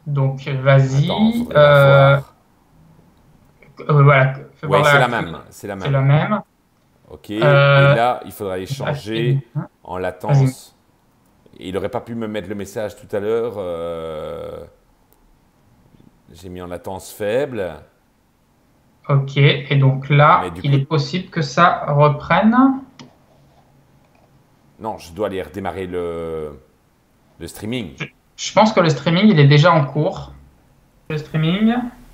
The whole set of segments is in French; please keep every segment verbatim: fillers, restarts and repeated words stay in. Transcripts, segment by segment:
Donc, vas-y. Attends, faudrait la Euh, voir. euh, voilà, fais Ouais, voir c'est la la actu, même, c'est la c'est la même. même. Ok, et Euh, là, il faudra aller Là, c'est changer bien. en Vas-y. latence. Et il n'aurait pas pu me mettre le message tout à l'heure. euh, J'ai mis en latence faible. Ok, et donc Mais là, du il coup, est possible que ça reprenne. non, je dois aller redémarrer le, le streaming. Je, je pense que le streaming, il est déjà en cours. Le streaming.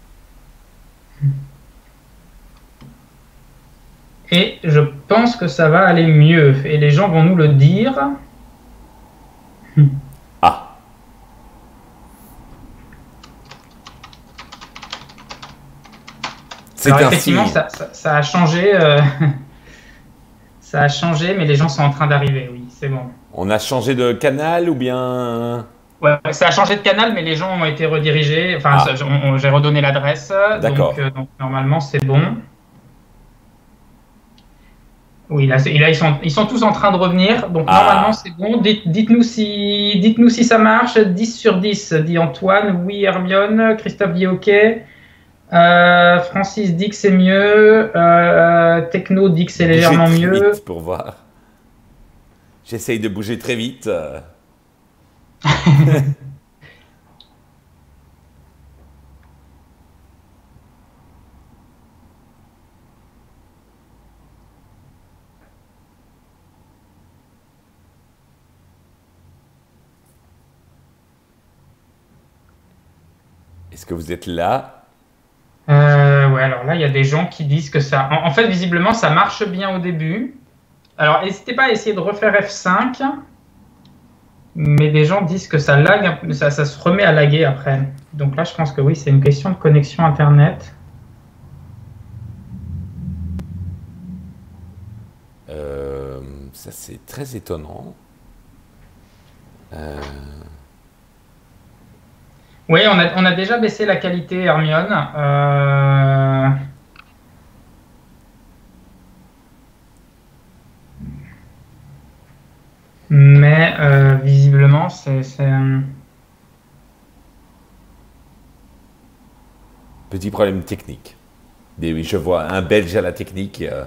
Et je pense que ça va aller mieux. Et les gens vont nous le dire. Ah, Alors c'est un effectivement, signe. ça, ça- ça a changé. euh, ça a changé, mais les gens sont en train d'arriver. Oui, c'est bon. On a changé de canal ou bien... Ouais, ça a changé de canal, mais les gens ont été redirigés. Enfin, ça- Ah, on- on- j'ai redonné l'adresse. Donc, d'accord. euh, donc normalement, c'est bon. Oui, là, c'est- là, ils sont, ils sont tous en train de revenir. Donc, normalement, Ah, c'est bon. Dites, dites-nous si, dites-nous si ça marche. dix sur dix, dit Antoine. Oui, Hermione. Christophe dit OK. Euh, Francis dit que c'est mieux. Euh, Techno dit que c'est bougez légèrement très mieux. vite pour voir. J'essaye de bouger très vite. euh. Est-ce que vous êtes là? Euh, ouais, alors là, il y a des gens qui disent que ça. En, en fait, visiblement, ça marche bien au début. Alors, n'hésitez pas à essayer de refaire F cinq. Mais des gens disent que ça lag, un peu- ça, ça se remet à laguer après. Donc là, je pense que oui, c'est une question de connexion Internet. Euh, ça, c'est très étonnant. Euh, Oui, on a, on a déjà baissé la qualité, Hermione. Euh, Mais euh, visiblement, c'est... c'est, euh, Petit problème technique. Des- oui, je vois un Belge à la technique. euh.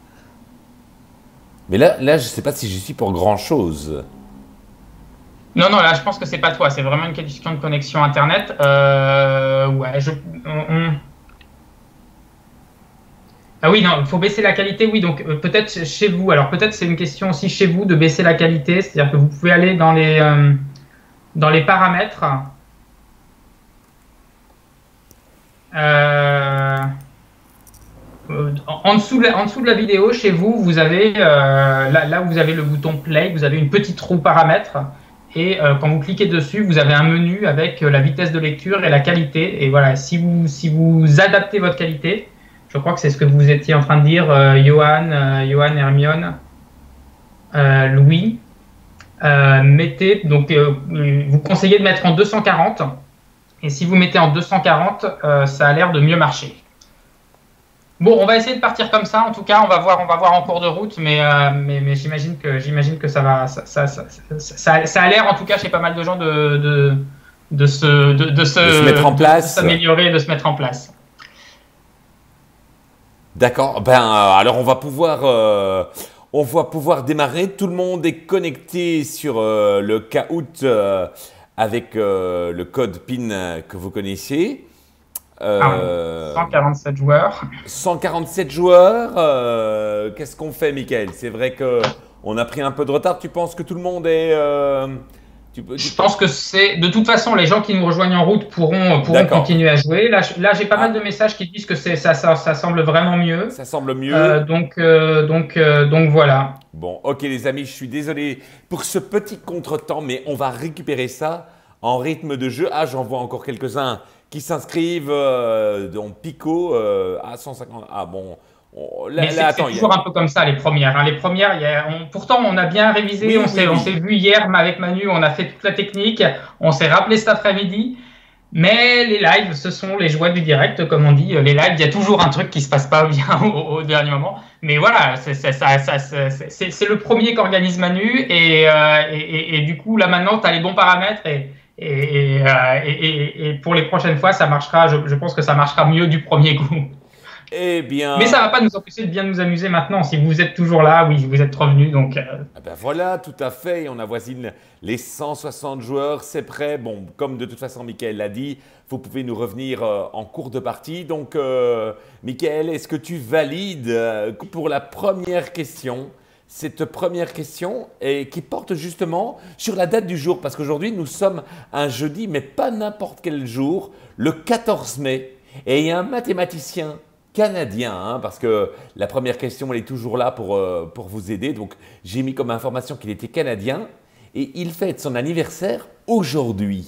Mais là, là, je ne sais pas si j'y suis pour grand-chose. Non, non, là, je pense que c'est pas toi. C'est vraiment une question de connexion Internet. Euh, Ouais, je... on- on- Ah oui, non, il faut baisser la qualité. Oui, donc euh, peut-être chez vous. Alors peut-être c'est une question aussi chez vous de baisser la qualité. C'est-à-dire que vous pouvez aller dans les, euh, dans les paramètres. Euh, euh, en dessous de la, en dessous de la vidéo, chez vous, vous avez euh, là, là où vous avez le bouton play, vous avez une petite roue paramètres. Et euh, quand vous cliquez dessus, vous avez un menu avec euh, la vitesse de lecture et la qualité. Et voilà, si vous, si vous adaptez votre qualité, je crois que c'est ce que vous étiez en train de dire, euh, Johan, euh, Johan, Hermione, euh, Louis. Euh, mettez, donc, euh, vous conseillez de mettre en deux cent quarante. Et si vous mettez en deux cent quarante, euh, ça a l'air de mieux marcher. Bon, on va essayer de partir comme ça. En tout cas, on va voir, on va voir en cours de route, mais, euh, mais, mais j'imagine que, j'imagine que ça va, ça, ça, ça, ça, ça a l'air, en tout cas, chez pas mal de gens, de, de, de se, de, de De se mettre se, en de, de place. s'améliorer et de se mettre en place. D'accord. Ben, euh, alors on va pouvoir, euh, on va pouvoir démarrer. Tout le monde est connecté sur euh, le Kahoot euh, avec euh, le code PIN euh, que vous connaissez. Ah, ouais. Euh, cent quarante-sept joueurs. cent quarante-sept joueurs. euh, Qu'est-ce qu'on fait, Michael? C'est vrai que on a pris un peu de retard. Tu penses que tout le monde est, euh, tu peux, tu Je peux- pense que c'est de toute façon les gens qui nous rejoignent en route pourront pourront D'accord. continuer à jouer. Là, je- là j'ai pas mal de Ah, messages qui disent que c'est ça, ça ça semble vraiment mieux. ça semble Euh, mieux. donc euh, donc euh, donc voilà. Bon, ok les amis, je suis désolé pour ce petit contretemps, mais on va récupérer ça en rythme de jeu. Ah, j'en vois encore quelques-uns qui s'inscrivent, euh, dont Pico euh, à cent cinquante. Ah bon, on- Mais là, là, c'est c'est attends, il y a... toujours un peu comme ça les premières. Hein. Les premières, il y a- on- pourtant on a bien révisé. On Oui, oui, s'est on s'est oui. vu hier avec Manu. On a fait toute la technique. On s'est rappelé cet après-midi. Mais les lives, ce sont les joies du direct, comme on dit. Les lives, il y a toujours un truc qui se passe pas bien au, au dernier moment. Mais voilà, c'est c'est- ça- ça- c'est- c'est- c'est le premier qu'organise Manu. Et, euh, et, et- et du coup, là maintenant, tu as les bons paramètres et, Et, et, euh, et, et- et pour les prochaines fois, ça marchera. Je, je pense que ça marchera mieux du premier coup. Eh Mais bien, ça va pas nous empêcher de bien nous amuser maintenant. Si vous êtes toujours là, oui, vous êtes revenus. Donc, euh, ah ben voilà, tout à fait. On avoisine les cent soixante joueurs, c'est prêt. Bon, comme de toute façon, Michael l'a dit, vous pouvez nous revenir euh, en cours de partie. Donc, euh, Michael, est-ce que tu valides euh, pour la première question? Cette première question et qui porte justement sur la date du jour, parce qu'aujourd'hui nous sommes un jeudi, mais pas n'importe quel jour, le quatorze mai. Et il y a un mathématicien canadien, hein, parce que la première question elle est toujours là pour, euh, pour vous aider. Donc j'ai mis comme information qu'il était canadien et il fête son anniversaire aujourd'hui.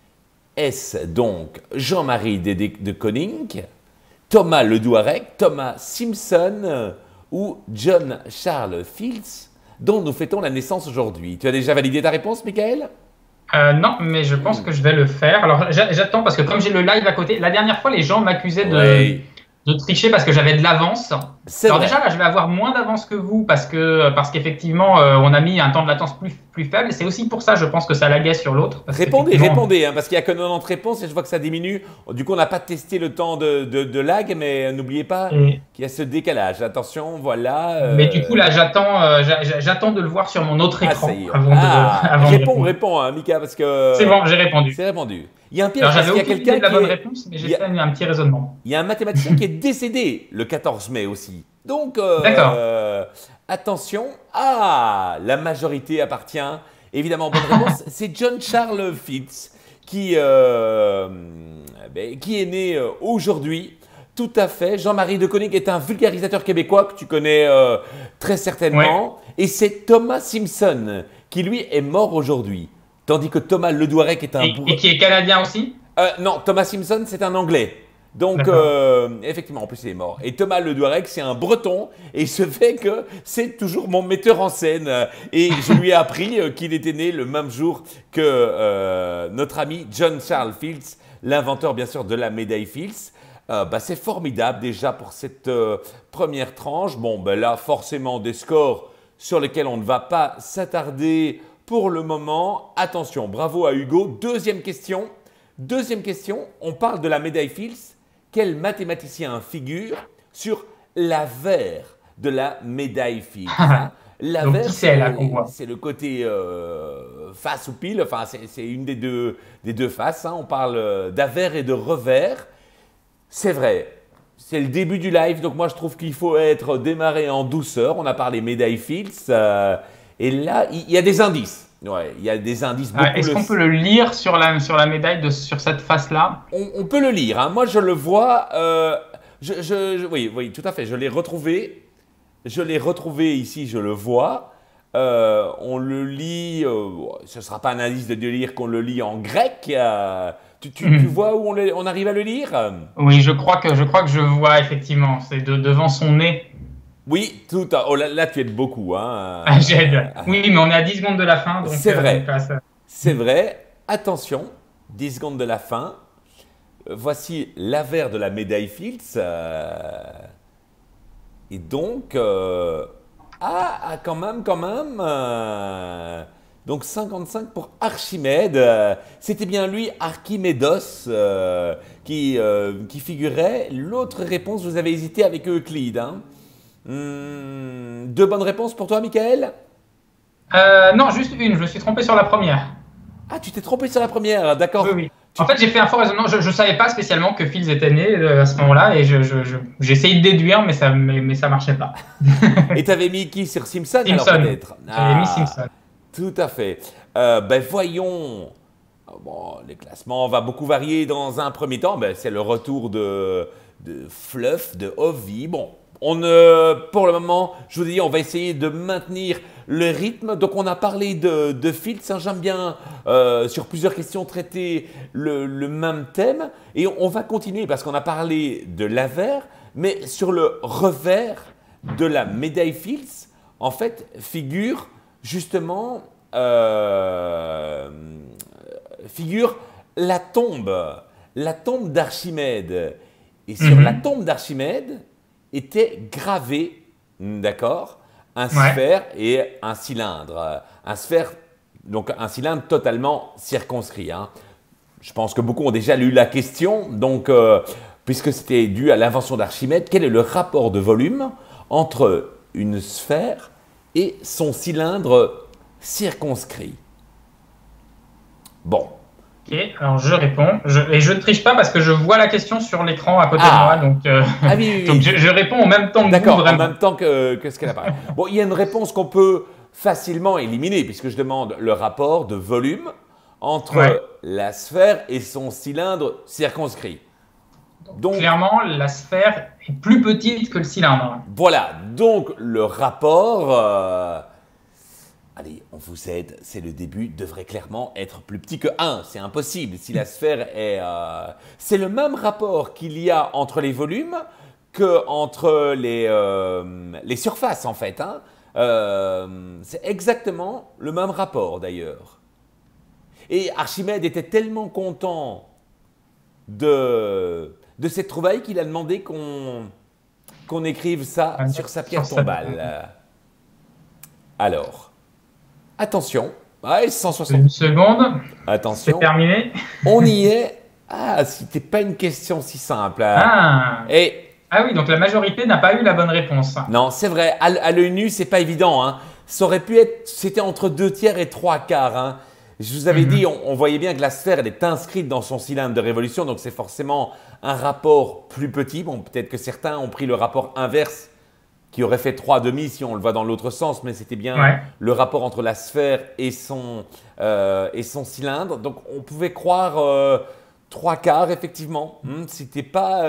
Est-ce donc Jean-Marie de, de, de Koning, Thomas Ledouarec, Thomas Simpson euh, ou John Charles Fields, dont nous fêtons la naissance aujourd'hui? Tu as déjà validé ta réponse, Michael? euh, non, mais je pense que je vais le faire. Alors, j'a- j'attends parce que comme j'ai le live à côté, la dernière fois, les gens m'accusaient de, Oui, de tricher parce que j'avais de l'avance. c'est Alors déjà, vrai. là, je vais avoir moins d'avance que vous parce que parce qu'effectivement, euh, on a mis un temps de latence plus, plus faible. C'est aussi pour ça, je pense que ça laguait sur l'autre. Parce Répondez, qu'effectivement, répondez, hein, parce qu'il n'y a que quatre-vingt-dix réponses et je vois que ça diminue. Du coup, on n'a pas testé le temps de, de- de lag, mais n'oubliez pas et- qu'il y a ce décalage. Attention, voilà. mais du coup, euh, là, j'attends euh, j'a- j'a- j'attends de le voir sur mon autre Ah, ça écran y est. avant de, Ah, avant de réponds, répondre. réponds, hein, Mika, parce C'est que bon, j'ai répondu. c'est répondu. Il y a un piège Alors, parce j'avais qu'il y a aucune idée quelqu'un de la qui bonne est. réponse, mais Il j'ai y a, fait un, un petit raisonnement. il y a un mathématicien qui est décédé le quatorze mai aussi. Donc, D'accord. euh, attention. Ah, la majorité appartient. Évidemment, bonne réponse. C'est John Charles Fields qui, euh, ben, qui est né euh, aujourd'hui. Tout à fait. Jean-Marie de Koning est un vulgarisateur québécois que tu connais euh, très Ouais. certainement. Et c'est Thomas Simpson qui, lui, est mort aujourd'hui. Tandis que Thomas Ledouarec est un Et, et bourg... qui est canadien aussi? Euh, non, Thomas Simpson, c'est un Anglais. Donc, D'accord. euh, effectivement, en plus, il est mort. Et Thomas Ledouarec, c'est un Breton. Et il se fait que c'est toujours mon metteur en scène. Et je lui ai appris euh, qu'il était né le même jour que euh, notre ami John Charles Fields, l'inventeur, bien sûr, de la médaille Fields. Euh, bah, c'est formidable déjà pour cette euh, première tranche. Bon, ben là, forcément, des scores sur lesquels on ne va pas s'attarder pour le moment. Attention, bravo à Hugo. Deuxième question. Deuxième question, on parle de la médaille Fields. Quel mathématicien figure sur l'avers de la médaille Fields, hein? Donc, L'avers, qui c'est là qu'on c'est voit? c'est le côté euh, face ou pile, enfin c'est c'est une des deux, des deux faces, hein. On parle euh, d'avers et de revers. C'est vrai, c'est le début du live, donc moi je trouve qu'il faut être démarré en douceur. On a parlé médaille Fields, euh, et là il y, y a des indices. Ouais, il y a des indices Ah, beaucoup. est-ce Le, qu'on peut le lire sur la, sur la médaille de, sur cette face-là? on, on peut le lire, hein. Moi je le vois. euh, je, je- je- oui, oui, tout à fait. Je l'ai retrouvé. Je l'ai retrouvé ici, je le vois. Euh, on le lit. euh, ce ne sera pas un indice de lire qu'on le lit en grec. euh, tu, tu- tu Mhm. vois où on, le- on arrive à le lire? Oui, je crois que je crois que je vois effectivement. C'est de, devant son nez. Oui, tout à. Oh, là, là, tu aides beaucoup, hein. Ah, j'aide. Euh, Oui, mais on est à dix secondes de la fin, donc, c'est euh, donc vrai. là, ça- C'est vrai. Attention, dix secondes de la fin. Euh, Voici l'avers de la médaille Fields. euh, Et donc, euh, ah, ah, quand même, quand même. euh, donc cinquante-cinq pour Archimède. euh, C'était bien lui, Archimédos, euh, qui, euh, qui figurait. L'autre réponse, vous avez hésité avec Euclide, hein. Hmm, deux bonnes réponses pour toi, Michael? Euh, non, juste une. Je me suis trompé sur la première. Ah, tu t'es trompé sur la première, Oui, d'accord. oui. En Tu- fait, j'ai fait un fort raisonnement. Je ne savais pas spécialement que Fields était né euh, à ce moment-là et je, je, je- j'ai essayé de déduire, mais ça, mais, mais ça marchait pas. Et t'avais mis qui sur Simpson, alors Simpson. peut-être? J'avais mis Ah, Simpson. tout à fait. Euh, ben voyons. Bon, les classements vont beaucoup varier dans un premier temps. Ben, c'est le retour de, de Fluff, de Ovi. Bon, on, ne- pour le moment, je vous dis, on va essayer de maintenir le rythme. Donc, on a parlé de, de Fields, hein. J'aime bien, euh, sur plusieurs questions, traiter le, le même thème. Et on, on va continuer parce qu'on a parlé de l'avers, mais sur le revers de la médaille Fields, en fait, figure justement... euh, figure la tombe, la tombe d'Archimède. Et sur Mhm. la tombe d'Archimède était gravé, d'accord, un Ouais. sphère et un cylindre. Un sphère Donc un cylindre totalement circonscrit. Hein. Je pense que beaucoup ont déjà lu la question. Donc, euh, puisque c'était dû à l'invention d'Archimède, quel est le rapport de volume entre une sphère et son cylindre circonscrit? Bon. Ok, alors je réponds. Je, et je ne triche pas parce que je vois la question sur l'écran à côté Ah. de moi. Donc, euh, Ah oui, oui, oui. donc je, je réponds en même temps que vous. D'accord, en Vraiment. même temps que, que ce qu'elle apparaît. Bon, il y a une réponse qu'on peut facilement éliminer puisque je demande le rapport de volume entre Ouais. la sphère et son cylindre circonscrit. Donc, Clairement, la sphère est plus petite que le cylindre. voilà, donc le rapport, euh, allez, on vous aide, c'est le début, devrait clairement être plus petit que un. C'est impossible si la sphère est... Euh, c'est le même rapport qu'il y a entre les volumes que entre les, euh, les surfaces en fait. Hein. Euh, c'est exactement le même rapport d'ailleurs. Et Archimède était tellement content de, de cette trouvaille qu'il a demandé qu'on qu'on écrive ça Ah, sur sa pierre sur sa- tombale. Alors, attention, ouais, cent soixante. Une seconde, c'est Attention, terminé. on y est. Ah, c'était pas une question si simple. Ah. Et ah oui, donc la majorité n'a pas eu la bonne réponse. non, c'est vrai, à, l- à l'œil nu, c'est pas évident. Hein. Ça aurait pu être, c'était entre deux tiers et trois quarts. Hein. Je vous avais Mhm. dit, on, on voyait bien que la sphère, elle est inscrite dans son cylindre de révolution, donc c'est forcément un rapport plus petit. Bon, peut-être que certains ont pris le rapport inverse, qui aurait fait trois demi si on le voit dans l'autre sens, mais c'était bien Ouais. le rapport entre la sphère et son, euh, et son cylindre. Donc on pouvait croire euh, trois quarts, effectivement. Hmm, c'était pas...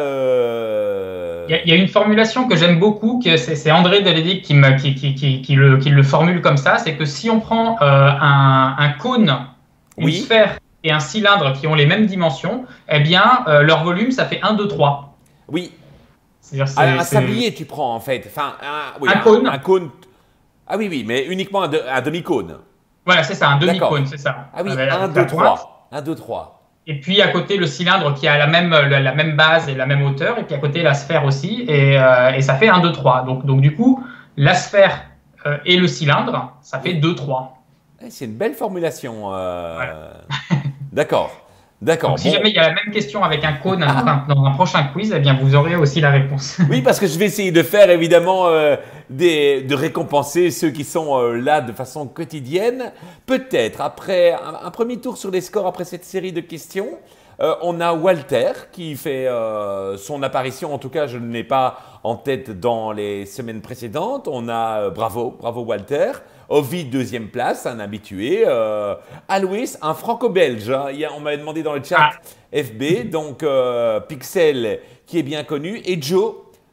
euh, Il y, a- il y a une formulation que j'aime beaucoup, que c'est c'est André Delédic qui, me- qui, qui, qui, qui le, qui le formule comme ça, c'est que si on prend euh, un, un cône, une Oui. sphère et un cylindre qui ont les mêmes dimensions, eh bien, euh, leur volume, ça fait un, deux, trois. Oui, C'est-à-dire, c'est- un, un c'est- sablier, tu prends en fait. Enfin, un, oui, Un cône. Un cône. Ah oui, oui, mais uniquement un, de- un demi-cône. Voilà, c'est ça, un D'accord. demi-cône, c'est ça. Ah oui, Avec- un, avec deux, la pointe. trois. un, deux, trois. Et puis à côté, le cylindre qui a la même, la, la même base et la même hauteur, et puis à côté, la sphère aussi, et, euh, et ça fait un, deux, trois. Donc, donc du coup, la sphère euh, et le cylindre, ça fait deux, trois. Eh, c'est une belle formulation. euh, D'accord. D'accord. Donc, si Bon. jamais il y a la même question avec un cône dans un, dans un prochain quiz, eh bien, vous aurez aussi la réponse. Oui, parce que je vais essayer de faire évidemment euh, des, de récompenser ceux qui sont euh, là de façon quotidienne. Peut-être après un, un premier tour sur les scores après cette série de questions, euh, on a Walter qui fait euh, son apparition. En tout cas, je ne l'ai pas en tête dans les semaines précédentes. On a euh, bravo, bravo Walter. Ovid, deuxième place, un habitué. Euh, Alois, un franco-belge. Hein. Il y a- on m'avait demandé dans le chat Ah. F B. Donc, euh, Pixel, qui est bien connu. Et Joe,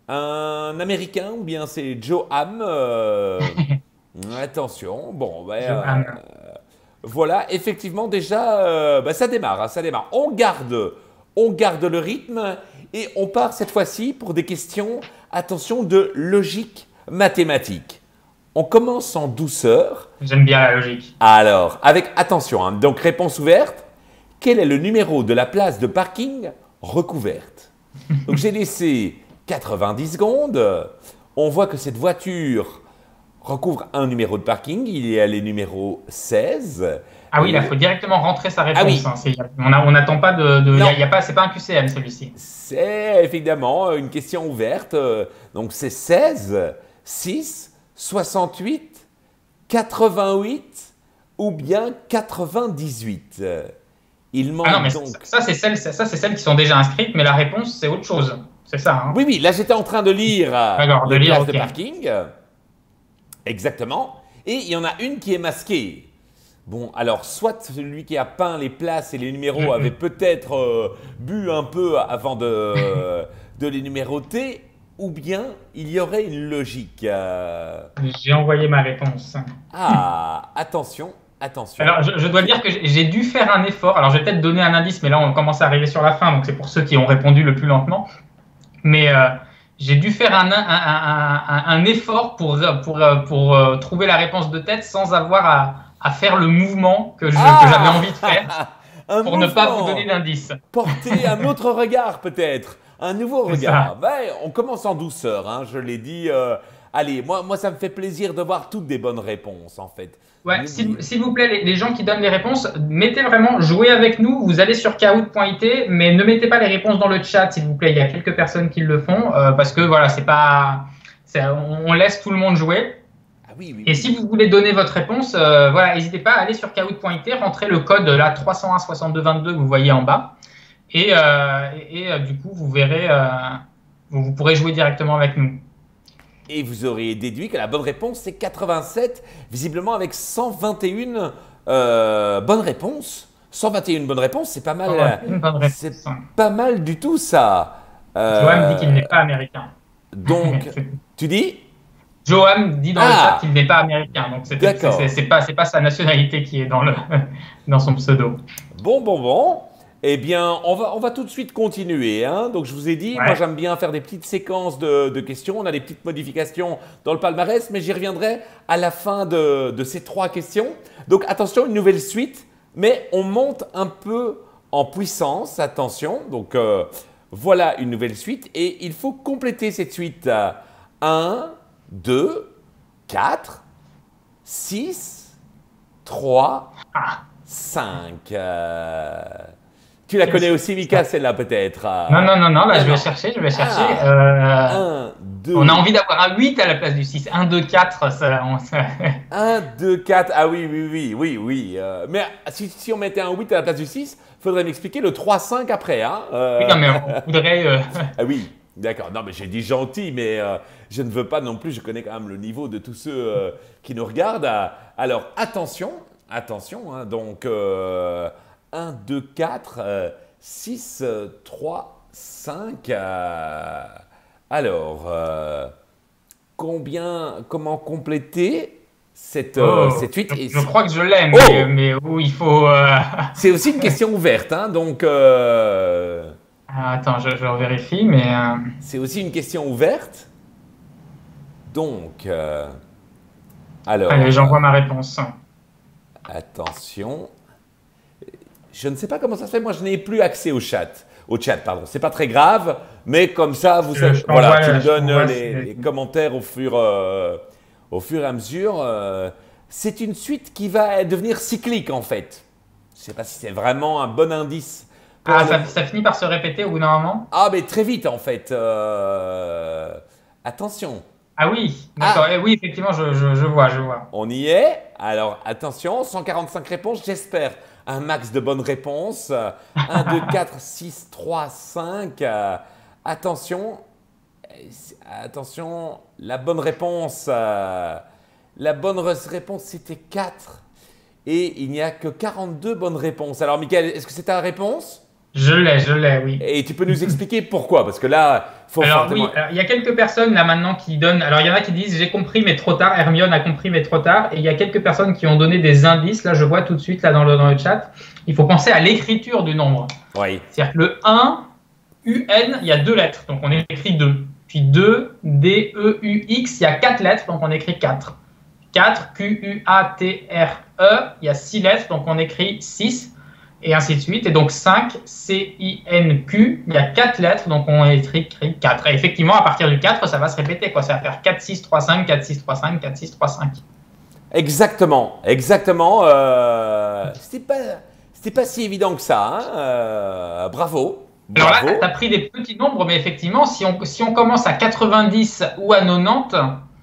un américain, ou bien c'est Joe Ham. euh, attention. Bon, ben, Joe Ham. euh, voilà, effectivement, déjà, euh, bah, ça démarre. Hein, ça démarre. On garde, on garde le rythme et on part cette fois-ci pour des questions, attention, de logique mathématique. On commence en douceur. J'aime bien la logique. Alors, avec attention, hein, donc réponse ouverte. Quel est le numéro de la place de parking recouverte? Donc j'ai laissé quatre-vingt-dix secondes. On voit que cette voiture recouvre un numéro de parking. Il y a les numéros seize. Ah oui, Et- là, il faut directement rentrer sa réponse. Ah oui. hein. C'est- On a- on n'attend pas de. de- Non. y a- y a pas, c'est pas un Q C M celui-ci. C'est évidemment une question ouverte. Euh, Donc c'est seize, six, soixante-huit, quatre-vingt-huit ou bien quatre-vingt-dix-huit. Euh, Il manque Ah non, mais donc... ça, c'est celles, ça, c'est celles qui sont déjà inscrites, mais la réponse, c'est autre chose. C'est ça. Hein. Oui, oui, là j'étais en train de lire euh, D'accord, de les lire, places de ok. parking. Euh, Exactement. Et il y en a une qui est masquée. Bon, alors, soit celui qui a peint les places et les numéros avait peut-être euh, bu un peu avant de, de les numéroter, ou bien il y aurait une logique. euh. J'ai envoyé ma réponse. Ah, attention, attention. Alors, je, je dois dire que j'ai j'ai dû faire un effort. Alors, je vais peut-être donner un indice, mais là, on commence à arriver sur la fin, donc c'est pour ceux qui ont répondu le plus lentement. Mais euh, j'ai dû faire un, un, un, un, un effort pour, pour, pour, euh, trouver la réponse de tête sans avoir à, à faire le mouvement que je- Ah que j'avais envie de faire Un pour ne pas mouvement. vous donner d'indice. Porter un autre regard peut-être, un nouveau C'est regard. Ouais, on commence en douceur, hein, je l'ai dit. euh, allez, moi, moi, ça me fait plaisir de voir toutes des bonnes réponses, en fait. Ouais, s'il s'il vous plaît, les, les gens qui donnent les réponses, mettez vraiment, jouez avec nous. Vous allez sur kahoot point I T, mais ne mettez pas les réponses dans le chat, s'il vous plaît. Il y a quelques personnes qui le font euh, parce que voilà, c'est pas, c'est- on, on laisse tout le monde jouer. Ah oui, oui. Et si vous voulez donner votre réponse, euh, voilà, n'hésitez pas à aller sur kahoot point I T, rentrez le code là trois cent un soixante-deux vingt-deux que vous voyez en bas, et, euh, et, et, euh, du coup vous verrez, euh, vous, vous pourrez jouer directement avec nous. Et vous aurez déduit que la bonne réponse, c'est quatre-vingt-sept, visiblement avec cent vingt et un euh, bonnes réponses. cent vingt et un bonnes réponses, c'est pas mal. Ouais, une bonne réponse. C'est pas mal du tout, ça. Euh, Joam dit qu'il n'est pas américain. Donc, tu dis? Joam dit dans Ah, le chat qu'il n'est pas américain, donc c'est d'accord. c'est- c'est pas, c'est pas sa nationalité qui est dans, le, dans son pseudo. Bon, bon, bon. Eh bien, on va, on va tout de suite continuer, hein. Donc, je vous ai dit, Ouais. moi, j'aime bien faire des petites séquences de, de questions. On a des petites modifications dans le palmarès, mais j'y reviendrai à la fin de, de ces trois questions. Donc, attention, une nouvelle suite, mais on monte un peu en puissance. Attention. Donc, euh, voilà une nouvelle suite et il faut compléter cette suite. un, deux, quatre, six, trois, cinq. Euh, Tu la connais aussi, Mika, celle-là, peut-être? Non, non, non, non, là, Ah, je vais non. chercher, je vais chercher. Ah. Euh, un, deux, on a envie d'avoir un huit à la place du six. un, deux, quatre, ça, on- ça- un, deux, quatre. Ah oui, oui, oui, oui, oui. euh, mais si, si on mettait un huit à la place du six, il faudrait m'expliquer le trois, cinq après. Hein, euh, Oui, non, mais on voudrait. euh, Ah oui, d'accord. Non, mais j'ai dit gentil, mais euh, je ne veux pas non plus, je connais quand même le niveau de tous ceux euh, qui nous regardent. Ah, alors, attention, attention, hein, donc euh, un, deux, quatre, six, trois, cinq. euh, alors, euh, combien, comment compléter cette, euh, oh, cette suite? je, Et je si- crois que je l'ai, Oh mais, mais où il faut. euh, C'est aussi une question ouverte, hein, donc euh, ah, attends, je, je vérifie, mais. euh, c'est aussi une question ouverte. Donc, euh, alors, Allez, j'envoie ma réponse. attention. Je ne sais pas comment ça se fait, moi je n'ai plus accès au chat. Au chat, pardon. C'est pas très grave, mais comme ça, vous Je- savez, je t'envoie voilà, le- tu me je donnes t'envoie les, ce- les commentaires au fur, euh, au fur et à mesure. euh, c'est une suite qui va devenir cyclique en fait. Je ne sais pas si c'est vraiment un bon indice. pour Ah, le- ça, ça finit par se répéter au bout d'un moment? Ah, mais très vite en fait. Euh, Attention. Ah oui, d'accord. Eh oui, effectivement, je, je, je vois, je vois. On y est. Alors, attention, cent quarante-cinq réponses, j'espère un max de bonnes réponses. un, deux, quatre, six, trois, cinq. Euh, attention, Euh, attention, la bonne réponse, euh, la bonne re- réponse c'était quatre. Et il n'y a que quarante-deux bonnes réponses. Alors, Mickaël, est-ce que c'est ta réponse? Je l'ai, je l'ai, oui. Et tu peux nous expliquer pourquoi? Parce que là, il faut Alors fortement- oui, alors, il y a quelques personnes là maintenant qui donnent. Alors il y en a qui disent j'ai compris mais trop tard. Hermione a compris mais trop tard. Et il y a quelques personnes qui ont donné des indices. Là je vois tout de suite là dans le, dans le chat. Il faut penser à l'écriture du nombre. Oui. C'est-à-dire que le un, U N, il y a deux lettres, donc on écrit deux. Puis deux, D, E, U, X, il y a quatre lettres, donc on écrit quatre. quatre, Q, U, A, T, R, E, il y a six lettres, donc on écrit six. Et ainsi de suite. Et donc cinq, C, I, N, Q, il y a quatre lettres, donc on écrit quatre. Et effectivement, à partir du quatre, ça va se répéter, quoi. Ça va faire quatre, six, trois, cinq, quatre, six, trois, cinq, quatre, six, trois, cinq. Exactement, exactement. Euh, c'était pas, c'était pas si évident que ça. Hein. Euh, bravo. Alors là, bravo. tu as pris des petits nombres, mais effectivement, si on, si on commence à quatre-vingt-dix ou à quatre-vingt-dix,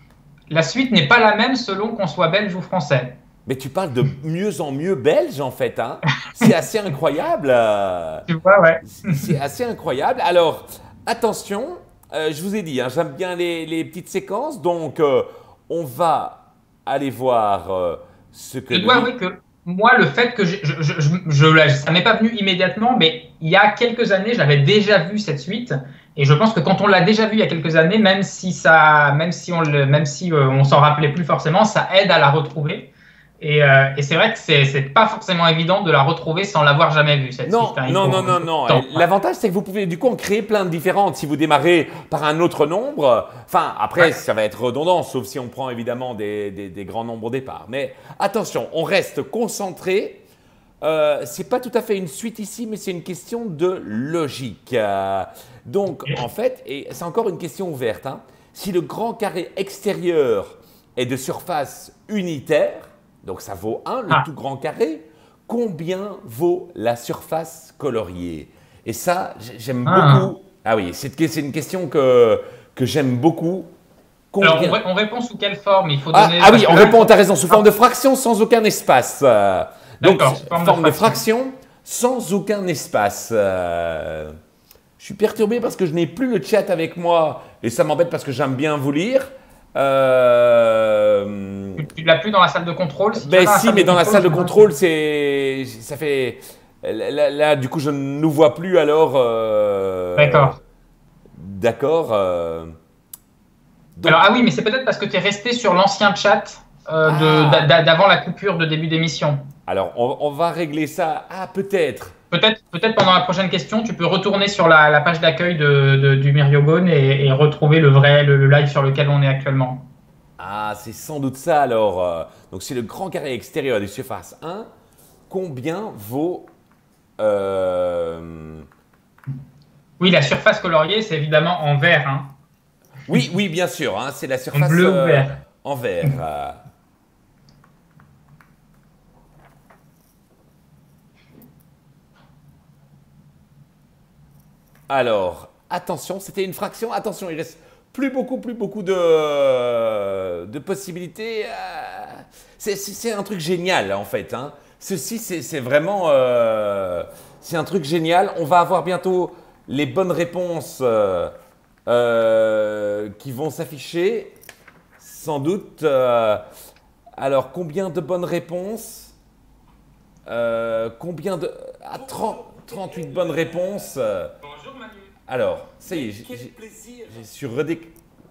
la suite n'est pas la même selon qu'on soit belge ou français. Mais tu parles de mieux en mieux belge en fait. Hein. C'est assez incroyable. euh, Tu vois, ouais. C'est assez incroyable. Alors, attention, euh, je vous ai dit, hein, j'aime bien les, les petites séquences. Donc, euh, on va aller voir euh, ce que... Je dois avouer que moi, le fait que je, je, je, je, je- ça m'est pas venu immédiatement, mais il y a quelques années, j'avais déjà vu cette suite. Et je pense que quand on l'a déjà vu il y a quelques années, même si, ça, même si on le, même si, euh, on s'en rappelait plus forcément, ça aide à la retrouver. Et, euh, et c'est vrai que c'est c'est pas forcément évident de la retrouver sans l'avoir jamais vue, cette Non, suite. hein. Il non, faut- non, il faut non, du non. temps. L'avantage, c'est que vous pouvez du coup en créer plein de différentes. Si vous démarrez par un autre nombre, enfin, après, Ouais. ça va être redondant, sauf si on prend évidemment des, des- des grands nombres au départ. Mais attention, on reste concentré. Euh, c'est pas tout à fait une suite ici, mais c'est une question de logique. Euh, donc, en fait, et c'est encore une question ouverte, hein, Si le grand carré extérieur est de surface unitaire, donc ça vaut un, le Ah. tout grand carré, combien vaut la surface coloriée? Et ça, j'ai- j'aime Ah. beaucoup. Ah oui, c'est c'est une question que, que j'aime beaucoup. Alors, on, Combien- ré- on répond sous quelle forme? Il faut Ah, donner. ah oui, parce que on là, répond, tu as raison, sous forme de fraction sans aucun espace. Euh, donc, D'accord, sous forme, forme de de fraction sans aucun espace. Euh, je suis perturbé parce que je n'ai plus le chat avec moi et ça m'embête parce que j'aime bien vous lire. Euh, Tu, tu l'as plus dans la salle de contrôle? Si, tu ben vas si, mais dans la salle de je- contrôle, c'est, ça fait. Là, là, là, du coup, je ne nous vois plus alors. euh, D'accord. D'accord. euh, donc- Alors, ah oui, mais c'est peut-être parce que tu es resté sur l'ancien chat euh, de- Ah. d'a- d'a- d'avant la coupure de début d'émission. alors, on, on va régler ça. Ah, peut-être. Peut-être peut-être pendant la prochaine question, tu peux retourner sur la, la page d'accueil de, de- du Myriogone et, et retrouver le vrai, le, le live sur lequel on est actuellement. Ah, c'est sans doute ça alors. euh, Donc, c'est le grand carré extérieur de surface un. Combien vaut. euh, Oui, la surface coloriée, c'est évidemment en vert. Hein. Oui, oui, bien sûr. hein, c'est la surface. bleu ou euh, vert. En vert. euh. Alors, attention, c'était une fraction. Attention, il reste plus beaucoup, plus beaucoup de, de possibilités. euh, C'est c'est- c'est un truc génial, en fait. hein. Ceci, c'est c'est vraiment... euh, c'est un truc génial. On va avoir bientôt les bonnes réponses euh, euh, qui vont s'afficher, sans doute. euh, alors, combien de bonnes réponses Euh, Combien de... Ah, trente, trente-huit bonnes réponses. euh, Bonjour Manu. alors, ça y est, j'ai- j'ai j'ai su redéc...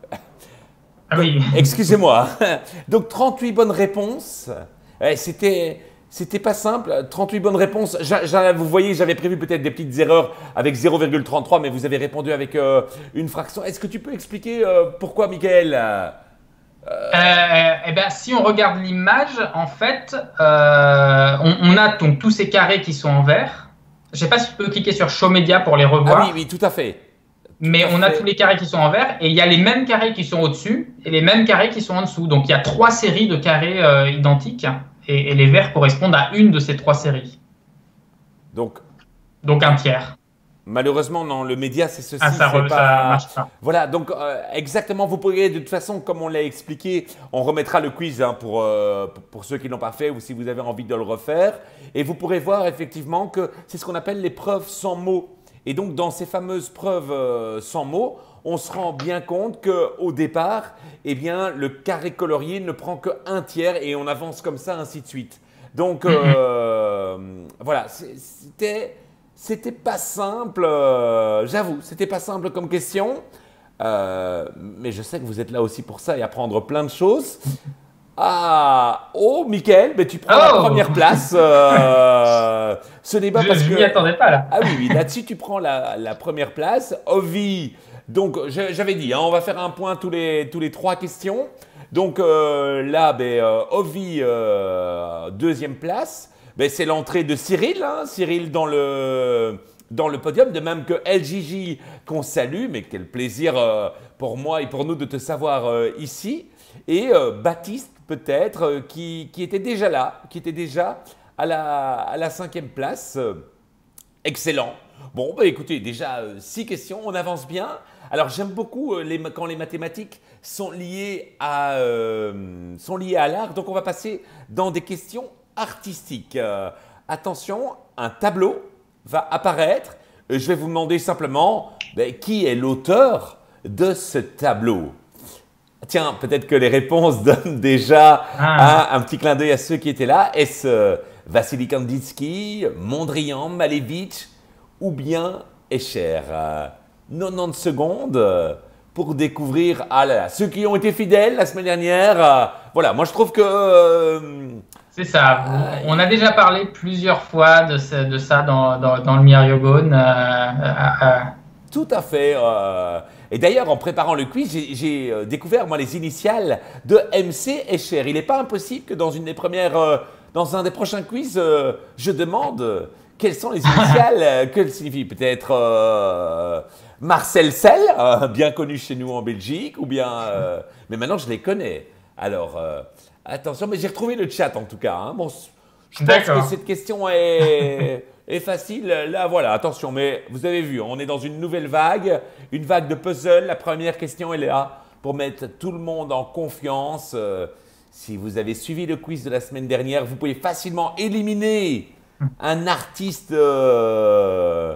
Ah oui. Excusez-moi. Donc, trente-huit bonnes réponses. Eh, C'était... C'était pas simple, trente-huit bonnes réponses. J'a- j'a- vous voyez, j'avais prévu peut-être des petites erreurs avec zéro virgule trente-trois, mais vous avez répondu avec euh, une fraction. Est-ce que tu peux expliquer euh, pourquoi, Michael? Euh, eh ben, si on regarde l'image, en fait, euh, on, on a donc tous ces carrés qui sont en vert. Je sais pas si tu peux cliquer sur Show Media pour les revoir. Ah oui, oui, tout à fait. Mais à on a fait. tous les carrés qui sont en vert et il y a les mêmes carrés qui sont au-dessus et les mêmes carrés qui sont en dessous. Donc il y a trois séries de carrés euh, identiques et, et les verts correspondent à une de ces trois séries. Donc, Donc un tiers. malheureusement, non, le média, c'est ceci. Ah, ça, c'est re- ça pas... marche pas. Voilà, donc euh, exactement, vous pourriez, de toute façon, comme on l'a expliqué, on remettra le quiz hein, pour, euh, pour, pour ceux qui l'ont pas fait ou si vous avez envie de le refaire. Et vous pourrez voir effectivement que c'est ce qu'on appelle les preuves sans mots. Et donc, dans ces fameuses preuves euh, sans mots, on se rend bien compte qu'au départ, eh bien, le carré colorié ne prend qu'un tiers et on avance comme ça, ainsi de suite. Donc, euh, voilà, c'est- c'était... C'était pas simple, euh, j'avoue, c'était pas simple comme question. Euh, mais je sais que vous êtes là aussi pour ça et apprendre plein de choses. Ah, oh, Mickaël, mais tu prends la Oh. première place. euh, ce n'est pas Je, parce je que. m'y attendais pas là. Ah oui, oui, là-dessus, tu prends la, la première place. Ovi, donc je- j'avais dit, hein, on va faire un point tous les, tous les trois questions. Donc euh, là, ben, euh, Ovi, euh, deuxième place. Ben, c'est l'entrée de Cyril, hein, Cyril dans le, dans le podium, de même que L J J qu'on salue, mais quel plaisir euh, pour moi et pour nous de te savoir euh, ici. Et euh, Baptiste, peut-être, euh, qui, qui était déjà là, qui était déjà à la, à la cinquième place. Euh, excellent. Bon, bah, écoutez, déjà euh, six questions, on avance bien. Alors j'aime beaucoup euh, les, quand les mathématiques sont liées à, euh, sont liées à l'art, donc on va passer dans des questions artistiques. Euh, attention, un tableau va apparaître. Euh, Je vais vous demander simplement ben, qui est l'auteur de ce tableau. Tiens, peut-être que les réponses donnent déjà Ah. hein, un petit clin d'œil à ceux qui étaient là. Est-ce euh, Vassili Kandinsky, Mondrian, Malevich ou bien Escher? euh, quatre-vingt-dix secondes euh, pour découvrir ah là là, ceux qui ont été fidèles la semaine dernière. euh, voilà, moi je trouve que euh, C'est ça. On a déjà parlé plusieurs fois de, ce- de ça dans, dans, dans le Myriogone. Euh, euh, euh, tout à fait. euh, et d'ailleurs, en préparant le quiz, j'ai- j'ai euh, découvert moi les initiales de M C Escher. Il n'est pas impossible que dans une des premières, euh, dans un des prochains quiz, euh, je demande euh, quelles sont les initiales euh, Que signifie peut-être euh, Marcel Sell, euh, bien connu chez nous en Belgique, ou bien… euh, mais maintenant, je les connais. Alors, euh, attention, mais j'ai retrouvé le chat en tout cas. Hein. Bon, je pense que cette question est, est facile. Là, voilà, attention, mais vous avez vu, on est dans une nouvelle vague, une vague de puzzle. La première question, elle est là pour mettre tout le monde en confiance. Euh, si vous avez suivi le quiz de la semaine dernière, vous pouvez facilement éliminer un artiste euh,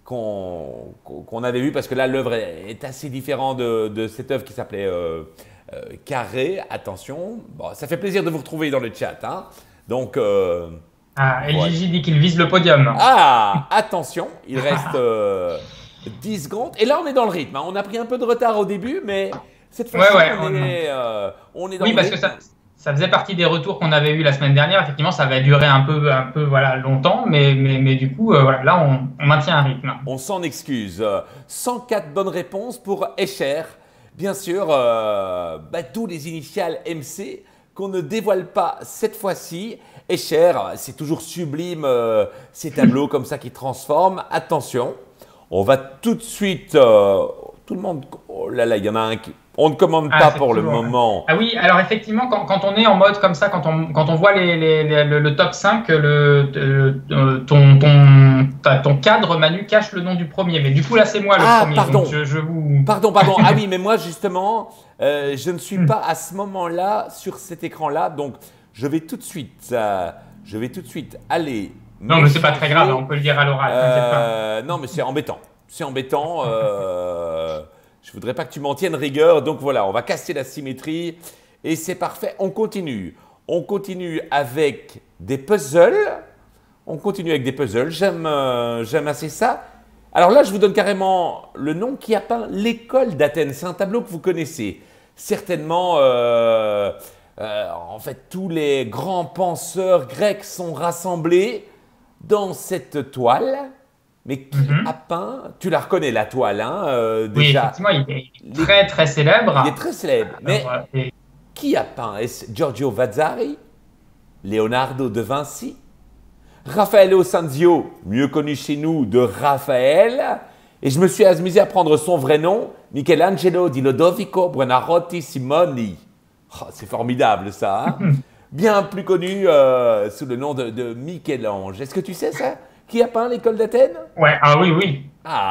qu'on qu'on avait vu, parce que là, l'œuvre est assez différente de, de cette œuvre qui s'appelait euh, euh, Carré. Attention, bon, ça fait plaisir de vous retrouver dans le chat. Hein. Donc, euh, ah, L J J voilà. dit qu'il vise le podium. Ah, attention, il reste euh, dix secondes. Et là, on est dans le rythme. Hein. On a pris un peu de retard au début, mais cette fois-ci, Ouais, ouais, on, on... est, euh, on est dans oui, le parce rythme. que ça, ça faisait partie des retours qu'on avait eu la semaine dernière. Effectivement, ça va durer un peu, un peu voilà, longtemps, mais, mais, mais du coup, euh, voilà, là, on, on maintient un rythme. On s'en excuse. cent quatre bonnes réponses pour Escher. Bien sûr, euh, bah, tous les initiales M C qu'on ne dévoile pas cette fois-ci. Escher, c'est toujours sublime, euh, ces tableaux comme ça qui transforment. Attention, on va tout de suite… Euh, tout le monde… Oh là là, il y en a un qui… On ne commande Ah, pas pour le toujours. moment. Ah oui, alors effectivement, quand, quand on est en mode comme ça, quand on, quand on voit les, les, les- le, le top cinq, le, euh, ton, ton, ta- ton cadre, Manu, cache le nom du premier. Mais du coup, là, c'est moi le Ah, premier. pardon. Donc je, je vous… Pardon, pardon. Ah oui, mais moi, justement, euh, je ne suis pas à ce moment-là sur cet écran-là. Donc, je vais tout de suite, euh, je vais tout de suite aller… Non, mais c'est pas très grave, on peut le dire à l'oral, t'inquiète pas. Euh, non, mais c'est embêtant. C'est embêtant. Euh, je voudrais pas que tu m'en tiennes rigueur. Donc voilà, on va casser la symétrie et c'est parfait. On continue. On continue avec des puzzles. On continue avec des puzzles. J'aime, euh, j'aime assez ça. Alors là, je vous donne carrément le nom qui a peint l'école d'Athènes. C'est un tableau que vous connaissez certainement. Euh, euh, en fait, tous les grands penseurs grecs sont rassemblés dans cette toile. Mais qui Mhm. a peint… Tu la reconnais, la toile, hein, euh, Oui, déjà. effectivement, il est très, très célèbre. Il est très célèbre. Mais Alors, euh, et- qui a peint? Est-ce Giorgio Vasari, Leonardo de Vinci, Raffaello Sanzio, mieux connu chez nous de Raphaël, et je me suis amusé à prendre son vrai nom, Michelangelo di Lodovico Buonarroti Simoni. Oh, c'est formidable ça, hein. Bien plus connu euh, sous le nom de, de Michel-Ange. Est-ce que tu sais ça? Qui a peint l'école d'Athènes? ouais, ah oui, oui.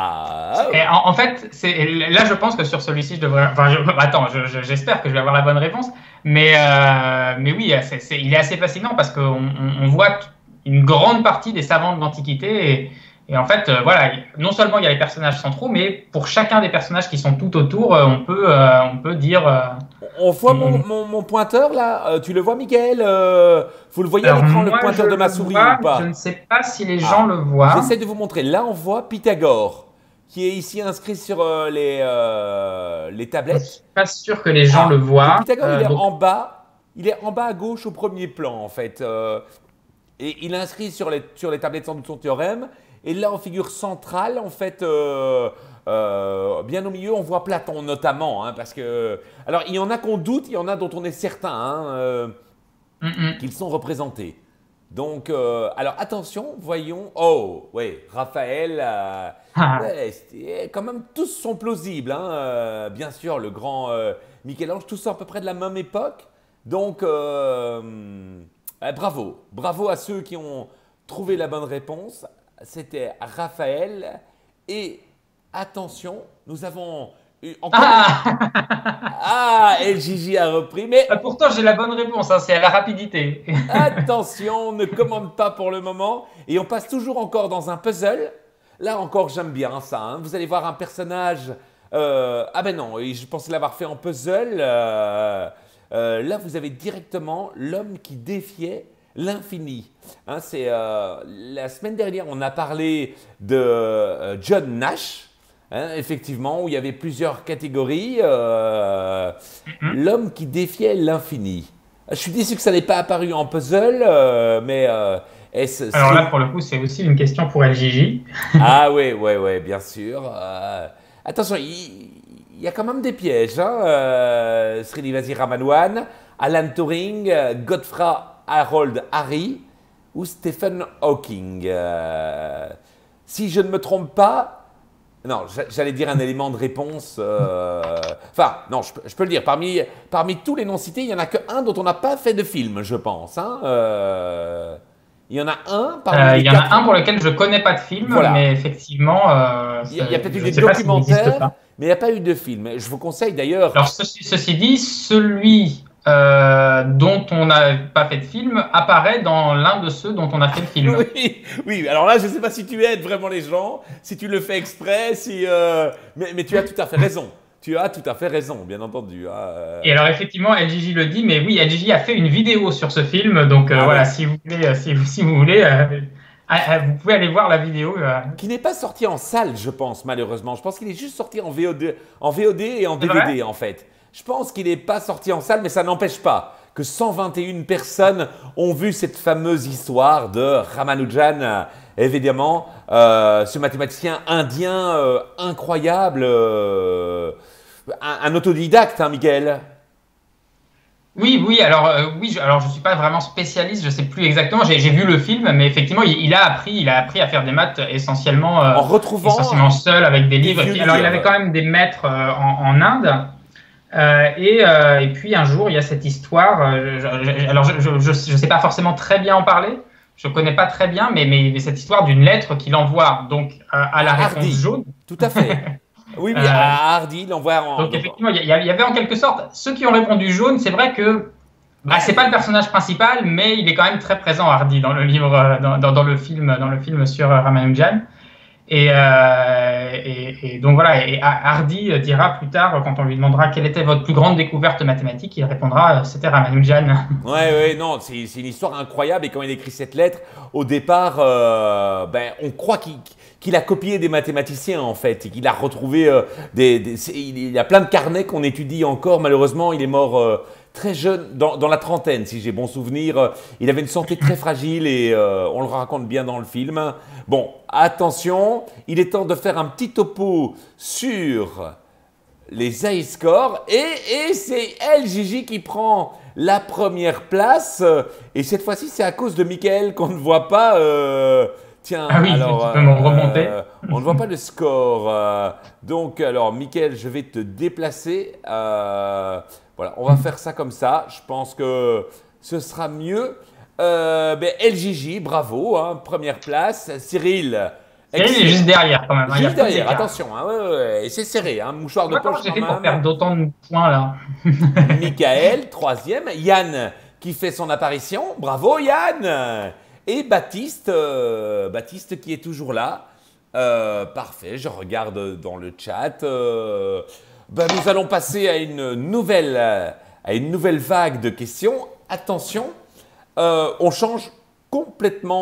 Ah, Et en, en fait, c'est, là, je pense que sur celui-ci, je devrais. Enfin, je- attends, je- je- j'espère que je vais avoir la bonne réponse. Mais, euh, mais oui, c'est, c'est- il est assez fascinant parce qu'on on, on voit t- une grande partie des savants de l'Antiquité. Et, et en fait, euh, voilà, non seulement il y a les personnages centraux, mais pour chacun des personnages qui sont tout autour, euh, on peut, euh, on peut dire. euh, on voit mon, Mm. mon- mon pointeur là. Euh, tu le vois, Mickaël? Euh, Vous le voyez à Alors, l'écran, le moi, pointeur je de ma le souris vois, ou pas? je ne sais pas si les Ah, gens le voient. J'essaie de vous montrer. Là, on voit Pythagore, qui est ici inscrit sur euh, les, euh, les Je ne tablettes. suis pas sûr que les gens Ah, le donc voient. Pythagore, il Euh, est donc, en bas. Il est en bas à gauche au premier plan, en fait. Euh, et il est inscrit sur les, sur les tablettes sans doute son théorème. Et là, en figure centrale, en fait, euh, euh, bien au milieu, on voit Platon notamment. Hein, parce que, alors, il y en a qu'on doute, il y en a dont on est certain hein, euh, mm, mm. qu'ils sont représentés. Donc, euh, alors attention, voyons. Oh, oui, Raphaël. euh, Ah, Ouais, c'est- quand même, tous sont plausibles. Hein. Euh, bien sûr, le grand euh, Michel-Ange, tous sont à peu près de la même époque. Donc, euh, euh, bravo. Bravo à ceux qui ont trouvé la bonne réponse. C'était Raphaël. Et attention, nous avons eu encore… Ah Ah, L J J a repris. Mais Ah, pourtant, j'ai la bonne réponse, hein, c'est à la rapidité. attention, on ne commande pas pour le moment. Et on passe toujours encore dans un puzzle. Là encore, j'aime bien ça. Hein. Vous allez voir un personnage… euh, ah ben non, je pensais l'avoir fait en puzzle. Euh, euh, là, vous avez directement l'homme qui défiait l'infini. Hein, c'est, euh, la semaine dernière, on a parlé de euh, John Nash. Hein, effectivement, où il y avait plusieurs catégories. Euh, l'homme qui défiait l'infini. Je suis déçu que ça n'ait pas apparu en puzzle, euh, mais euh, est-ce… Alors là, c'est- pour le coup, c'est aussi une question pour L J J. Ah oui, oui, oui, bien sûr. Euh, attention, il, il y a quand même des pièges. Hein, euh, Srinivasi Ramanujan, Alan Turing, euh, Godfrey Harold Harry. ou Stephen Hawking. Euh, si je ne me trompe pas, non, j'allais dire un élément de réponse. Euh, enfin, non, je, je peux le dire. Parmi, parmi tous les noms cités, il n'y en a qu'un dont on n'a pas fait de film, je pense. Hein. Euh, il y en a un parmi euh, les Il y en quatre. a un pour lequel je ne connais pas de film, Voilà. mais effectivement, euh, il y a, il y a peut-être eu des sais pas s'il existe documentaires, pas. mais il n'y a pas eu de film. Je vous conseille d'ailleurs. Alors, ceci, ceci dit, celui euh, dont on n'a pas fait de film apparaît dans l'un de ceux dont on a fait le film. Oui, oui, alors là, je ne sais pas si tu aides vraiment les gens, si tu le fais exprès, si, euh, mais, mais tu as tout à fait raison. Tu as tout à fait raison, bien entendu. Euh... Et alors, effectivement, L J J le dit, mais oui, L J J a fait une vidéo sur ce film. Donc, euh, Ah voilà, ouais. si vous voulez, si vous, si vous, voulez euh, euh, vous pouvez aller voir la vidéo. Euh. Qui n'est pas sorti en salle, je pense, malheureusement. Je pense qu'il est juste sorti en V O D, en V O D et en D V D, en fait. Je pense qu'il n'est pas sorti en salle, mais ça n'empêche pas que cent vingt et une personnes ont vu cette fameuse histoire de Ramanujan. Évidemment, euh, ce mathématicien indien euh, incroyable, euh, un, un autodidacte, hein, Michael. Oui, oui, alors euh, oui, je, alors je suis pas vraiment spécialiste, je sais plus exactement. J'ai vu le film, mais effectivement, il, il a appris, il a appris à faire des maths essentiellement, euh, en retrouvant essentiellement seul avec des livres. des Et puis, alors, il avait quand même des maîtres euh, en, en Inde. Euh, et, euh, et puis un jour, il y a cette histoire. Euh, je, je, alors, je ne sais pas forcément très bien en parler. Je connais pas très bien, mais, mais, mais cette histoire d'une lettre qu'il envoie donc à, à la à réponse Hardy. jaune. Tout à fait. Oui, oui, Euh, à Hardy, il envoie en. donc effectivement, il y, y avait en quelque sorte ceux qui ont répondu jaune. C'est vrai que bah, c'est pas le personnage principal, mais il est quand même très présent, Hardy, dans le livre, dans, dans, dans le film, dans le film sur Ramanujan. Et, euh, et, et donc voilà, et Hardy dira plus tard, quand on lui demandera quelle était votre plus grande découverte mathématique, il répondra c'était Ramanujan. Ouais, ouais, non, c'est une histoire incroyable. Et quand il écrit cette lettre, au départ, euh, ben, on croit qu'il qu'il a copié des mathématiciens en fait, et qu'il a retrouvé euh, des, des. Il y a plein de carnets qu'on étudie encore. Malheureusement, il est mort euh, très jeune, dans, dans la trentaine, si j'ai bon souvenir. Il avait une santé très fragile et euh, on le raconte bien dans le film. Bon, attention, il est temps de faire un petit topo sur les high-scores et, et c'est L J J qui prend la première place. Et cette fois-ci, c'est à cause de Michael qu'on ne voit pas. Euh, tiens, ah oui, alors, tu peux m'en remonter. Euh, on ne voit pas le score. Euh, donc, alors, Michael, je vais te déplacer. Euh, voilà, on va faire ça comme ça. Je pense que ce sera mieux. Euh, ben, L J J, bravo, hein, première place. Cyril. Cyril est juste derrière quand même. Hein, juste derrière, attention, hein, ouais, ouais, et c'est serré, hein, mouchoir de ouais, poche. Comment j'ai fait pour perdre d'autant de points là? Michael, troisième. Yann qui fait son apparition. Bravo Yann. Et Baptiste, euh, Baptiste qui est toujours là. Euh, parfait, je regarde dans le chat. Euh, ben, nous allons passer à une nouvelle, à une nouvelle vague de questions. Attention. Euh, on change complètement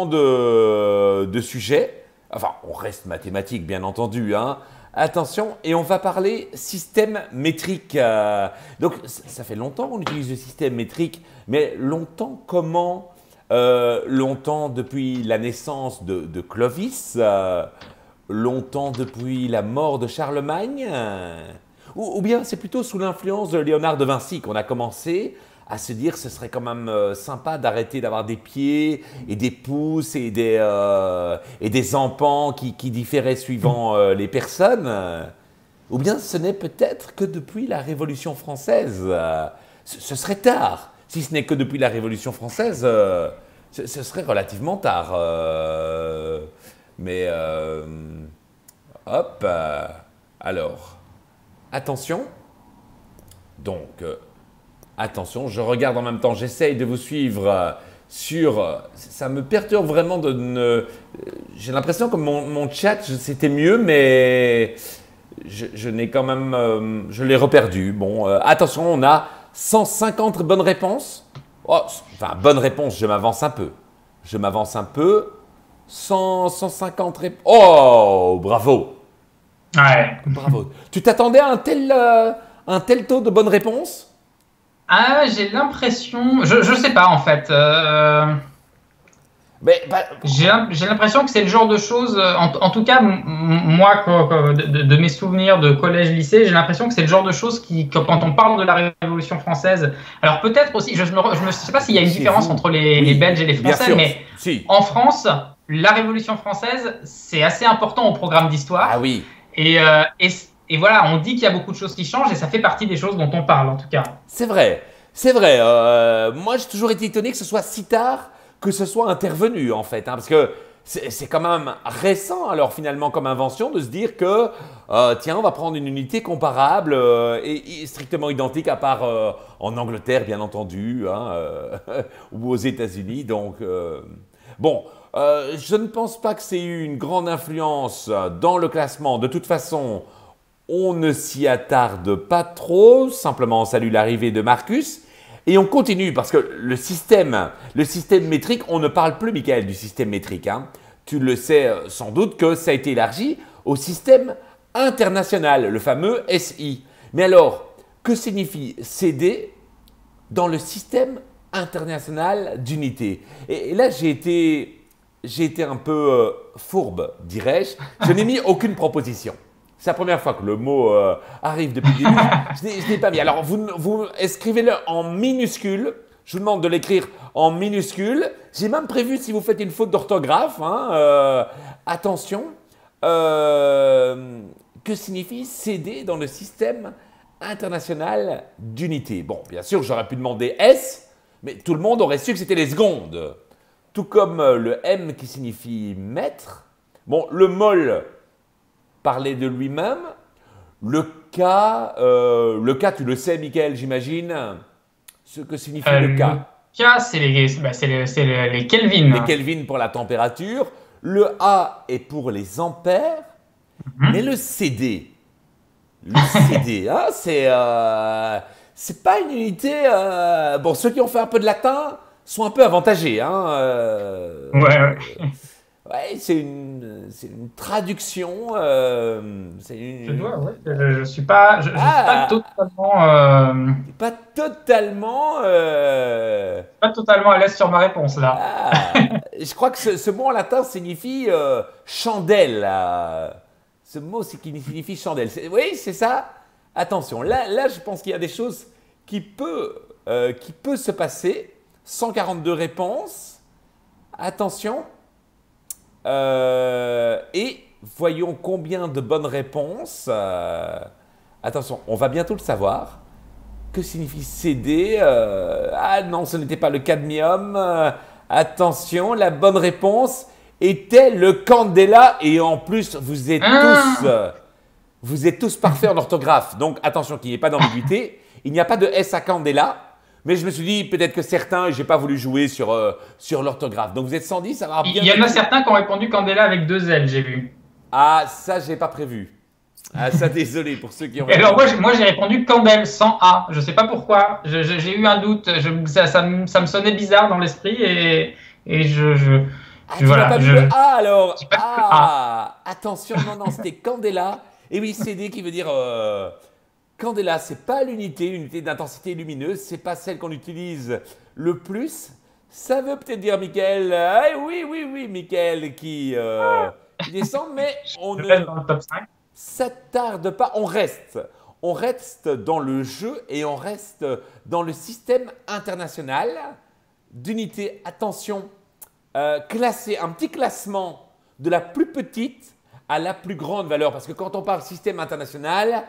de, de sujet. Enfin, on reste mathématique, bien entendu. Hein. Attention, et on va parler système métrique. Euh, donc, ça fait longtemps qu'on utilise le système métrique, mais longtemps comment euh, Longtemps depuis la naissance de, de Clovis, euh, longtemps depuis la mort de Charlemagne, euh, ou, ou bien c'est plutôt sous l'influence de Léonard de Vinci qu'on a commencé à se dire que ce serait quand même euh, sympa d'arrêter d'avoir des pieds et des pouces et des, euh, et des empants qui, qui différaient suivant euh, les personnes. Euh, ou bien ce n'est peut-être que depuis la Révolution française. Euh, ce, ce serait tard. Si ce n'est que depuis la Révolution française, euh, ce, ce serait relativement tard. Euh, mais, euh, hop, euh, alors, attention. Donc, euh, attention, je regarde en même temps, j'essaye de vous suivre sur… Ça me perturbe vraiment de ne… J'ai l'impression que mon, mon chat, c'était mieux, mais je, je n'ai quand même… Euh, je l'ai reperdu. Bon, euh, attention, on a cent cinquante bonnes réponses. Oh, enfin, bonnes réponses, je m'avance un peu. Je m'avance un peu. cent, cent cinquante réponses. Oh, bravo. Ouais. Bravo. Tu t'attendais à un tel, euh, un tel taux de bonnes réponses ? Ah, j'ai l'impression, je je sais pas en fait. Euh... Mais, bah, J'ai j'ai l'impression que c'est le genre de choses, euh, en, en tout cas, m- m- moi, quoi, quoi, de, de- de mes souvenirs de collège-lycée, j'ai l'impression que c'est le genre de choses qui, que- quand on parle de la Révolution française, alors peut-être aussi, je ne sais pas s'il y a une chez différence vous, entre les, les oui, Belges et les bien Français, sûr, mais si. en France, la Révolution française, c'est assez important au programme Ah d'histoire. oui, Et, euh, et, et voilà, on dit qu'il y a beaucoup de choses qui changent et ça fait partie des choses dont on parle, en tout cas. c'est vrai, c'est vrai. Euh, moi, j'ai toujours été étonné que ce soit si tard que ce soit intervenu, en fait, hein, parce que c'est c'est quand même récent, alors finalement, comme invention, de se dire que, euh, tiens, on va prendre une unité comparable euh, et, et strictement identique, à part euh, en Angleterre, bien entendu, hein, euh, ou aux États-Unis. Donc, euh, bon, euh, je ne pense pas que c'est eu une grande influence dans le classement. De toute façon, on ne s'y attarde pas trop, simplement on salue l'arrivée de Marcus. Et on continue parce que le système, le système métrique, on ne parle plus, Michael, du système métrique, hein. Tu le sais euh, sans doute que ça a été élargi au système international, le fameux S I. Mais alors, que signifie C D dans le système international d'unité? Et, et là, j'ai été, j'ai été un peu euh, fourbe, dirais-je. Je n'ai mis aucune proposition. C'est la première fois que le mot euh, arrive depuis le début. Je n'ai pas mis. Alors, vous, vous écrivez-le en minuscule. Je vous demande de l'écrire en minuscule. J'ai même prévu, si vous faites une faute d'orthographe, hein, euh, attention, euh, que signifie C D dans le système international d'unité? Bon, bien sûr, j'aurais pu demander S, mais tout le monde aurait su que c'était les secondes. Tout comme euh, le M qui signifie mètre. Bon, le mol parlait de lui-même. Le K, euh, le K, tu le sais, Michael, j'imagine, ce que signifie Euh, le K. le K, c'est les, bah, c'est les, c'est les, les Les Kelvin. Kelvin pour la température. Le A est pour les ampères. Mais Mhm. le C D, le C D, hein, c'est euh, c'est pas une unité. Euh, bon, ceux qui ont fait un peu de latin sont un peu avantagés, hein. euh, Ouais, ouais. ouais, c'est une, c'est une traduction. euh, c'est Je une, dois, ouais. Je, je suis pas, je, je suis pas ah, totalement, euh, pas totalement. euh, pas totalement à l'aise sur ma réponse là. ah, je crois que ce, ce mot en latin signifie euh, chandelle. là. Ce mot c'est qui signifie chandelle. C'est- Oui, c'est ça. Attention, là, là, je pense qu'il y a des choses qui peuvent euh, qui peut se passer. cent quarante-deux réponses. Attention. Euh, et voyons combien de bonnes réponses. Euh, attention, on va bientôt le savoir. Que signifie C D? Euh, Ah non, ce n'était pas le cadmium. Euh, attention, la bonne réponse était le candela. Et en plus, vous êtes tous, Ah, euh, vous êtes tous parfaits en orthographe. Donc attention qu'il n'y ait pas d'ambiguïté. Il n'y a pas de S à candela. Mais je me suis dit peut-être que certains, j'ai pas voulu jouer sur, euh, sur l'orthographe. Donc vous êtes cent dix, ça va bien il y en a été. certains qui ont répondu Candela avec deux L, j'ai vu. Ah, ça, j'ai pas prévu. Ah, ça, désolé pour ceux qui ont Et alors moi, répondu. j'ai- moi j'ai répondu Candel sans A. Je sais pas pourquoi. Je- je- J'ai eu un doute. Je- ça, ça, me ça me sonnait bizarre dans l'esprit et, et je, je, Ah, je- tu n'as voilà. pas vu Je, le A alors? j'ai pas vu le A. Ah, attention, non, non, c'était Candela. Et oui, C D qui veut dire euh, Candela, c'est pas l'unité, l'unité d'intensité lumineuse, c'est pas celle qu'on utilise le plus. Ça veut peut-être dire, Michael, ah, oui, oui, oui, Michael qui, euh, qui descend, mais on Je ne reste dans le top cinq. s'attarde pas, on reste. On reste dans le jeu et on reste dans le système international d'unité. Attention, euh, classer un petit classement de la plus petite à la plus grande valeur. Parce que quand on parle système international,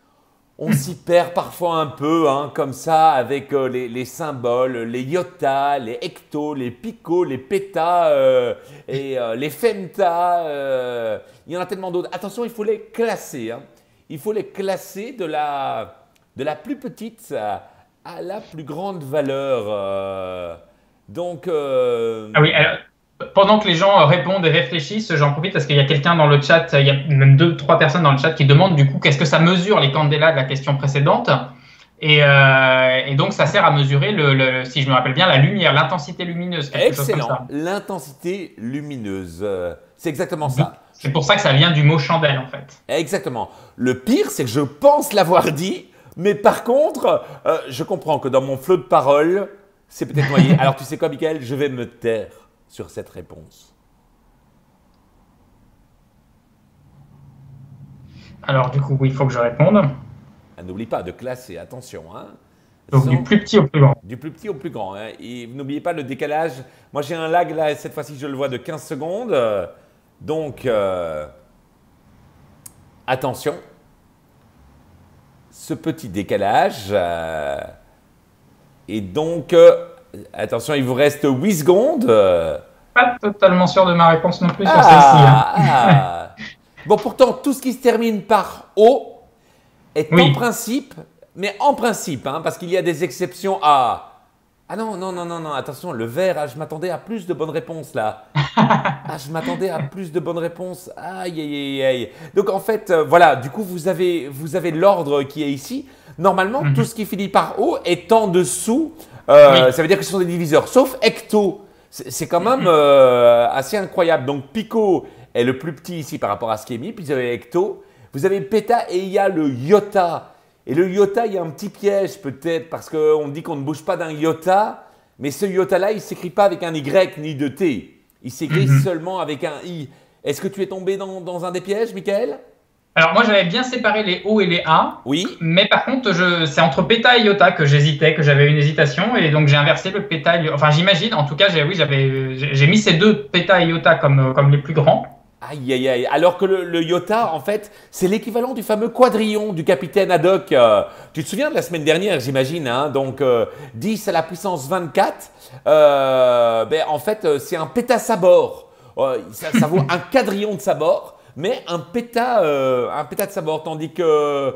on s'y perd parfois un peu, hein, comme ça, avec euh, les, les symboles, les iota, les hectos, les picos, les pétas, euh, et euh, les femta. euh, il y en a tellement d'autres. Attention, il faut les classer. hein. Il faut les classer de la, de la plus petite à, à la plus grande valeur. euh. donc, euh, Ah oui, alors, pendant que les gens répondent et réfléchissent, j'en profite parce qu'il y a quelqu'un dans le chat, il y a même deux, trois personnes dans le chat qui demandent du coup qu'est-ce que ça mesure les candélas de la question précédente. Et, euh, et donc ça sert à mesurer, le, le- si je me rappelle bien, la lumière, l'intensité lumineuse, quelque chose comme excellent. ça. L'intensité lumineuse. euh, C'est exactement ça. C'est pour ça que ça vient du mot chandelle en fait. Exactement. Le pire, c'est que je pense l'avoir dit, mais par contre, euh, je comprends que dans mon flot de paroles, c'est peut-être noyé. Alors tu sais quoi, Michael, je vais me taire. sur cette réponse? Alors, du coup, il faut que je réponde. Ah, n'oublie pas de classer, attention. Hein. Donc, Sans... du plus petit au plus grand. Du plus petit au plus grand. Hein. Et n'oubliez pas le décalage. Moi, j'ai un lag, là, cette fois-ci, je le vois de quinze secondes. Donc, euh... attention. Ce petit décalage. Euh... Et donc, euh... attention, il vous reste huit secondes. Pas totalement sûr de ma réponse non plus ah, sur celle-ci. Hein. Ah. Bon, pourtant, tout ce qui se termine par O est oui. en principe, mais en principe, hein, parce qu'il y a des exceptions à… Ah non, non, non, non, non, attention, le vert, ah, je m'attendais à plus de bonnes réponses là. Ah, je m'attendais à plus de bonnes réponses. Aïe, aïe, aïe, aïe. Donc en fait, euh, voilà, du coup, vous avez, vous avez l'ordre qui est ici. Normalement, mm-hmm. tout ce qui finit par O est en dessous. Euh, oui. Ça veut dire que ce sont des diviseurs, sauf hecto. C'est quand même euh, assez incroyable. Donc pico est le plus petit ici par rapport à ce qui est mis. Puis vous avez hecto, vous avez péta et il y a le iota. Et le iota, il y a un petit piège peut-être parce qu'on dit qu'on ne bouge pas d'un iota. Mais ce iota-là, il ne s'écrit pas avec un Y ni de T. Il s'écrit mm-hmm. seulement avec un I. Est-ce que tu es tombé dans, dans un des pièges, Michael? Alors moi, j'avais bien séparé les O et les A. Oui. Mais par contre, c'est entre péta et iota que j'hésitais, que j'avais une hésitation. Et donc, j'ai inversé le péta et l'iota. Enfin, j'imagine. En tout cas, oui, j'ai mis ces deux péta et iota comme, comme les plus grands. Aïe, aïe, aïe. Alors que le, le iota, en fait, c'est l'équivalent du fameux quadrillon du capitaine Haddock. Euh, tu te souviens de la semaine dernière, j'imagine, hein, donc euh, dix à la puissance vingt-quatre. Euh, ben, en fait, c'est un pétasabord. Euh, ça, ça vaut un quadrillon de sabord, mais un péta, euh, un péta de sabord. Tandis que…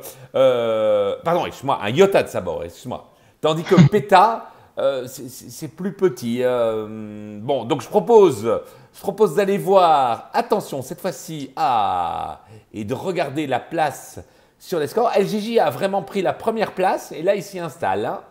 Euh, pardon, excuse-moi, un iota de sabord, excuse-moi. Tandis que péta… Euh, c'est plus petit. Euh, bon, donc je propose, je propose d'aller voir, attention, cette fois-ci, ah, et de regarder la place sur les scores. L G J a vraiment pris la première place et là, il s'y installe. Hein.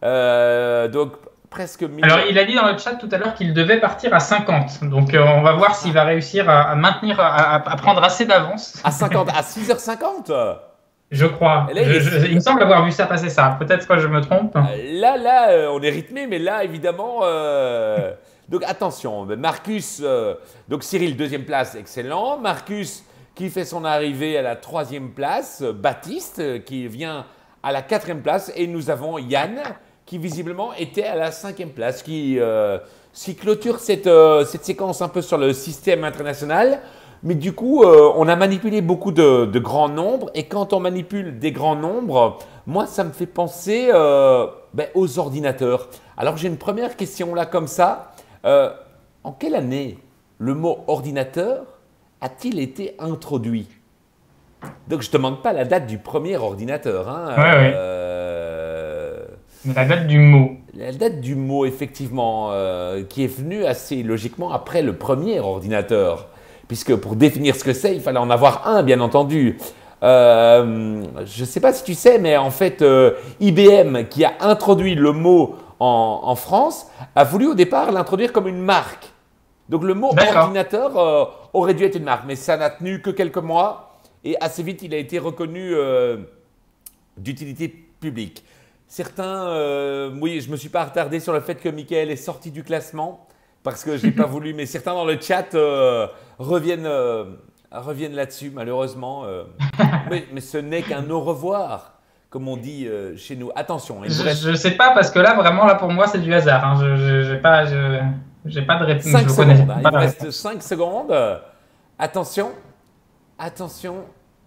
Euh, donc, presque… Alors, il a dit dans le chat tout à l'heure qu'il devait partir à cinquante. Donc, euh, on va voir s'il va réussir à, à maintenir, à, à prendre assez d'avance. À cinquante, à six heures cinquante. Je crois. Là, je, je, il me semble avoir vu ça passer ça. Peut-être que je me trompe. Là, là, euh, on est rythmé, mais là, évidemment… Euh, donc, attention. Marcus, euh, donc Cyril, deuxième place, excellent. Marcus, qui fait son arrivée à la troisième place. Baptiste, qui vient à la quatrième place. Et nous avons Yann, qui visiblement était à la cinquième place, qui, euh, qui clôture cette, euh, cette séquence un peu sur le système international. Mais du coup, euh, on a manipulé beaucoup de, de grands nombres. Et quand on manipule des grands nombres, moi, ça me fait penser euh, ben, aux ordinateurs. Alors, j'ai une première question là, comme ça. Euh, en quelle année le mot ordinateur a-t-il été introduit? Donc, je ne te demande pas la date du premier ordinateur. Hein, ouais, euh, ouais. La date du mot. La date du mot, effectivement, euh, qui est venue assez logiquement après le premier ordinateur. Puisque pour définir ce que c'est, il fallait en avoir un, bien entendu. Euh, je ne sais pas si tu sais, mais en fait, euh, I B M, qui a introduit le mot en, en France, a voulu au départ l'introduire comme une marque. Donc le mot ordinateur euh, aurait dû être une marque, mais ça n'a tenu que quelques mois. Et assez vite, il a été reconnu euh, d'utilité publique. Certains, euh, oui, je ne me suis pas retardé sur le fait que Michael est sorti du classement. Parce que je n'ai pas voulu, mais certains dans le chat euh, reviennent, euh, reviennent là-dessus, malheureusement. Euh. mais, mais ce n'est qu'un au revoir, comme on dit euh, chez nous. Attention. Je ne sais pas, parce que là, vraiment, là, pour moi, c'est du hasard. Hein. Je n'ai pas, pas de réponse. cinq secondes. Hein. Il reste cinq secondes. Attention. Attention.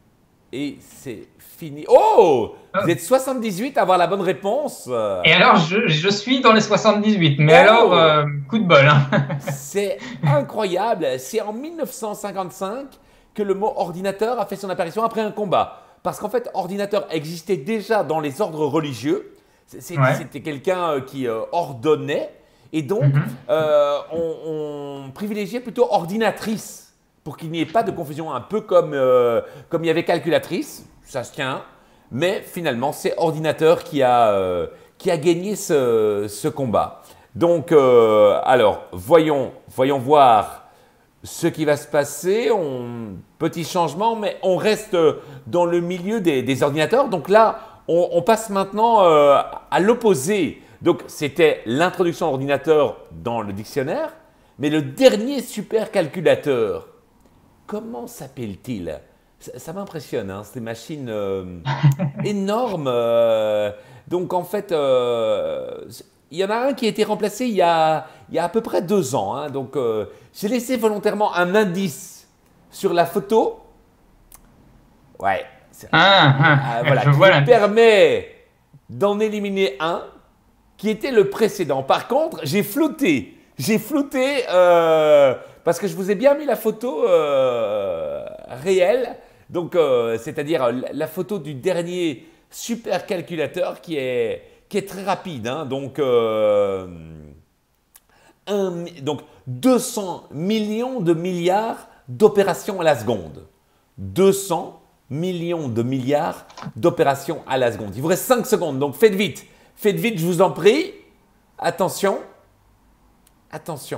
Et c'est fini. Oh! Vous êtes soixante-dix-huit à avoir la bonne réponse. Et alors, je, je suis dans les soixante-dix-huit. Mais oh, alors, euh, coup de bol. Hein. C'est incroyable. C'est en mille neuf cent cinquante-cinq que le mot ordinateur a fait son apparition après un combat. Parce qu'en fait, ordinateur existait déjà dans les ordres religieux. C'était ouais. quelqu'un qui euh, ordonnait. Et donc, mm-hmm. euh, on, on privilégiait plutôt ordinatrice pour qu'il n'y ait pas de confusion. Un peu comme, euh, comme il y avait calculatrice. Ça se tient. Mais finalement, c'est ordinateur qui a, euh, qui a gagné ce, ce combat. Donc, euh, alors, voyons, voyons voir ce qui va se passer. On, petit changement, mais on reste dans le milieu des, des ordinateurs. Donc là, on, on passe maintenant euh, à l'opposé. Donc, c'était l'introduction de l'ordinateur dans le dictionnaire. Mais le dernier supercalculateur, comment s'appelle-t-il? Ça, ça m'impressionne, hein, c'est des machines euh, énormes. euh, donc en fait, euh, il y en a un qui a été remplacé il y a, il y a à peu près deux ans. Hein, donc euh, j'ai laissé volontairement un indice sur la photo. Ouais. Ah, ah, Ah, voilà, je qui vois nous l'indice. permet d'en éliminer un qui était le précédent. Par contre, j'ai flouté. J'ai flouté euh, parce que je vous ai bien mis la photo euh, réelle. Donc, euh, c'est-à-dire la, la photo du dernier supercalculateur qui est, qui est très rapide. Hein. Donc, euh, un, donc, deux cents millions de milliards d'opérations à la seconde. deux cents millions de milliards d'opérations à la seconde. Il vous reste cinq secondes, donc faites vite. Faites vite, je vous en prie. Attention. Attention.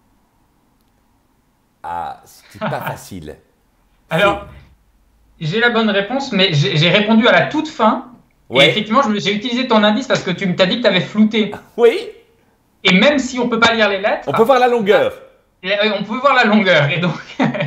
Ah, c'était pas facile. Alors, j'ai la bonne réponse, mais j'ai j'ai répondu à la toute fin. Et Ouais. effectivement, je me- j'ai utilisé ton indice parce que tu m'as dit que tu avais flouté. Oui, Et même si on peut pas lire les lettres, on peut voir la longueur. euh, on peut voir la longueur. Et donc,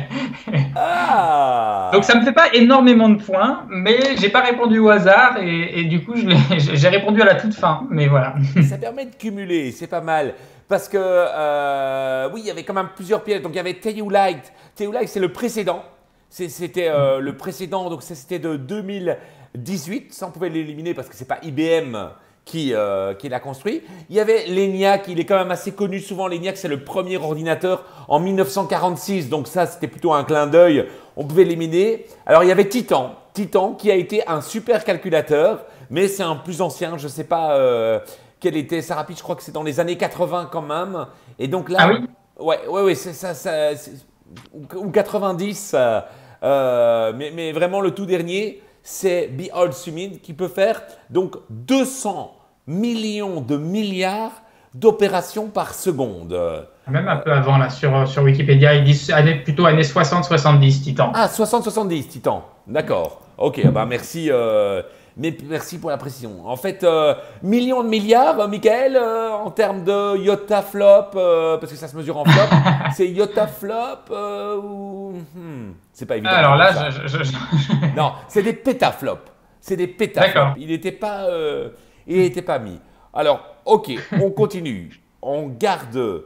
Ah. donc ça me fait pas énormément de points, mais j'ai pas répondu au hasard et, et du coup, je l'ai- j'ai répondu à la toute fin. Mais voilà. Ça permet de cumuler, c'est pas mal. Parce que, euh, oui, il y avait quand même plusieurs pièges. Donc, il y avait Telluride. Telluride, c'est le précédent. C'est- C'était euh, le précédent, donc ça, c'était de deux mille dix-huit. Ça, on pouvait l'éliminer parce que c'est pas I B M qui, euh, qui l'a construit. Il y avait l'ENIAC, il est quand même assez connu souvent. L'ENIAC, c'est le premier ordinateur en mille neuf cent quarante-six. Donc, ça, c'était plutôt un clin d'œil. On pouvait l'éliminer. Alors, il y avait Titan. Titan qui a été un supercalculateur, mais c'est un plus ancien. Je ne sais pas. Euh, quelle était sa rapide, je crois que c'est dans les années quatre-vins quand même. Et donc là, Ah oui? ouais, ouais, ouais, c'est ça, ça c'est- ou, ou quatre-vingt-dix, euh, euh, mais, mais vraiment le tout dernier, c'est Behold Sumid qui peut faire donc deux cents millions de milliards d'opérations par seconde. Même un peu avant, là, sur, sur Wikipédia, ils disent année- plutôt années soixante soixante-dix, Titan. Ah, soixante soixante-dix, Titan. D'accord. Ok, bah merci, euh, mais merci pour la précision. En fait, euh, millions de milliards, euh, Michael, euh, en termes de iota flop, euh, parce que ça se mesure en flop, c'est iota flop euh, ou. Hmm, c'est pas évident. Alors comme là, ça. je, je- je- Non, c'est des pétaflops. C'est des pétaflops. D'accord. Il n'était pas, euh, il était pas mis. Alors, ok, on continue. On garde,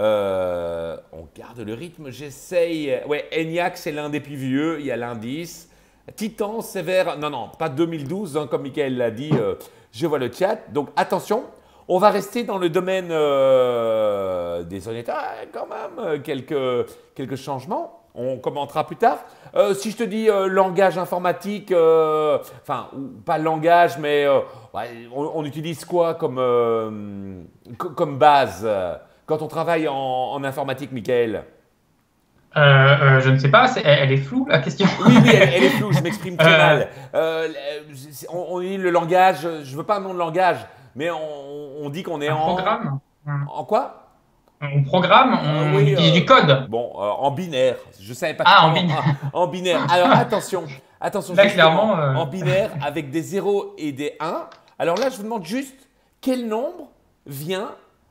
euh, on garde le rythme. J'essaye. Ouais, ENIAC, c'est l'un des plus vieux. Il y a l'indice. Titan, c'est vers. Non, non, pas deux mille douze, hein, comme Michael l'a dit. euh, je vois le chat. Donc, attention. On va rester dans le domaine euh, des honnêtes. Ah, quand même, euh, quelques, quelques changements. On commentera plus tard. Euh, si je te dis euh, langage informatique, euh, enfin, ou pas langage, mais euh, ouais, on, on utilise quoi comme, euh, co- comme base euh, quand on travaille en, en informatique, Michael? euh, euh, je ne sais pas, c'est- elle, elle est floue la question. Oui, oui, elle, elle est floue, je m'exprime très Euh, mal. Euh, c'est- on, on dit le langage, je veux pas un nom de langage, mais on, on dit qu'on est Un en… programme. En quoi? On programme, Euh, on oui, utilise euh, du code. bon, euh, en binaire. Je savais pas. Ah, en En, binaire. en- en binaire. Alors attention, attention. Là, justement, clairement, euh, en binaire avec des zéros et des un. Alors là, je vous demande juste quel nombre vient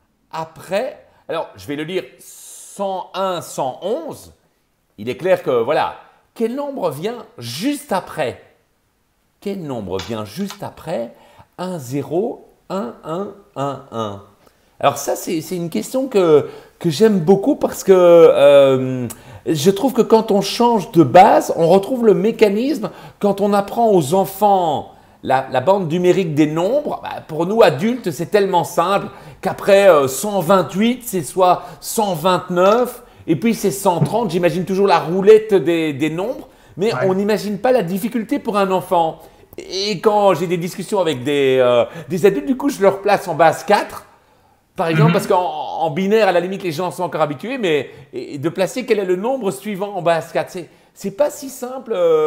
après. Alors, je vais le lire cent un, cent onze. Il est clair que voilà. Quel nombre vient juste après? Quel nombre vient juste après un zéro, un un, un un? Alors ça, c'est c'est une question que, que j'aime beaucoup parce que euh, je trouve que quand on change de base, on retrouve le mécanisme quand on apprend aux enfants la, la bande numérique des nombres. Bah, pour nous adultes, c'est tellement simple qu'après euh, cent vingt-huit, c'est soit cent vingt-neuf et puis c'est cent trente. J'imagine toujours la roulette des, des nombres, mais Ouais. on n'imagine pas la difficulté pour un enfant. Et quand j'ai des discussions avec des, euh, des adultes, du coup, je leur place en base quatre. Par exemple, Mhm. parce qu'en en binaire, à la limite, les gens sont encore habitués, mais et, et de placer quel est le nombre suivant en base quatre, c'est, c'est pas si simple.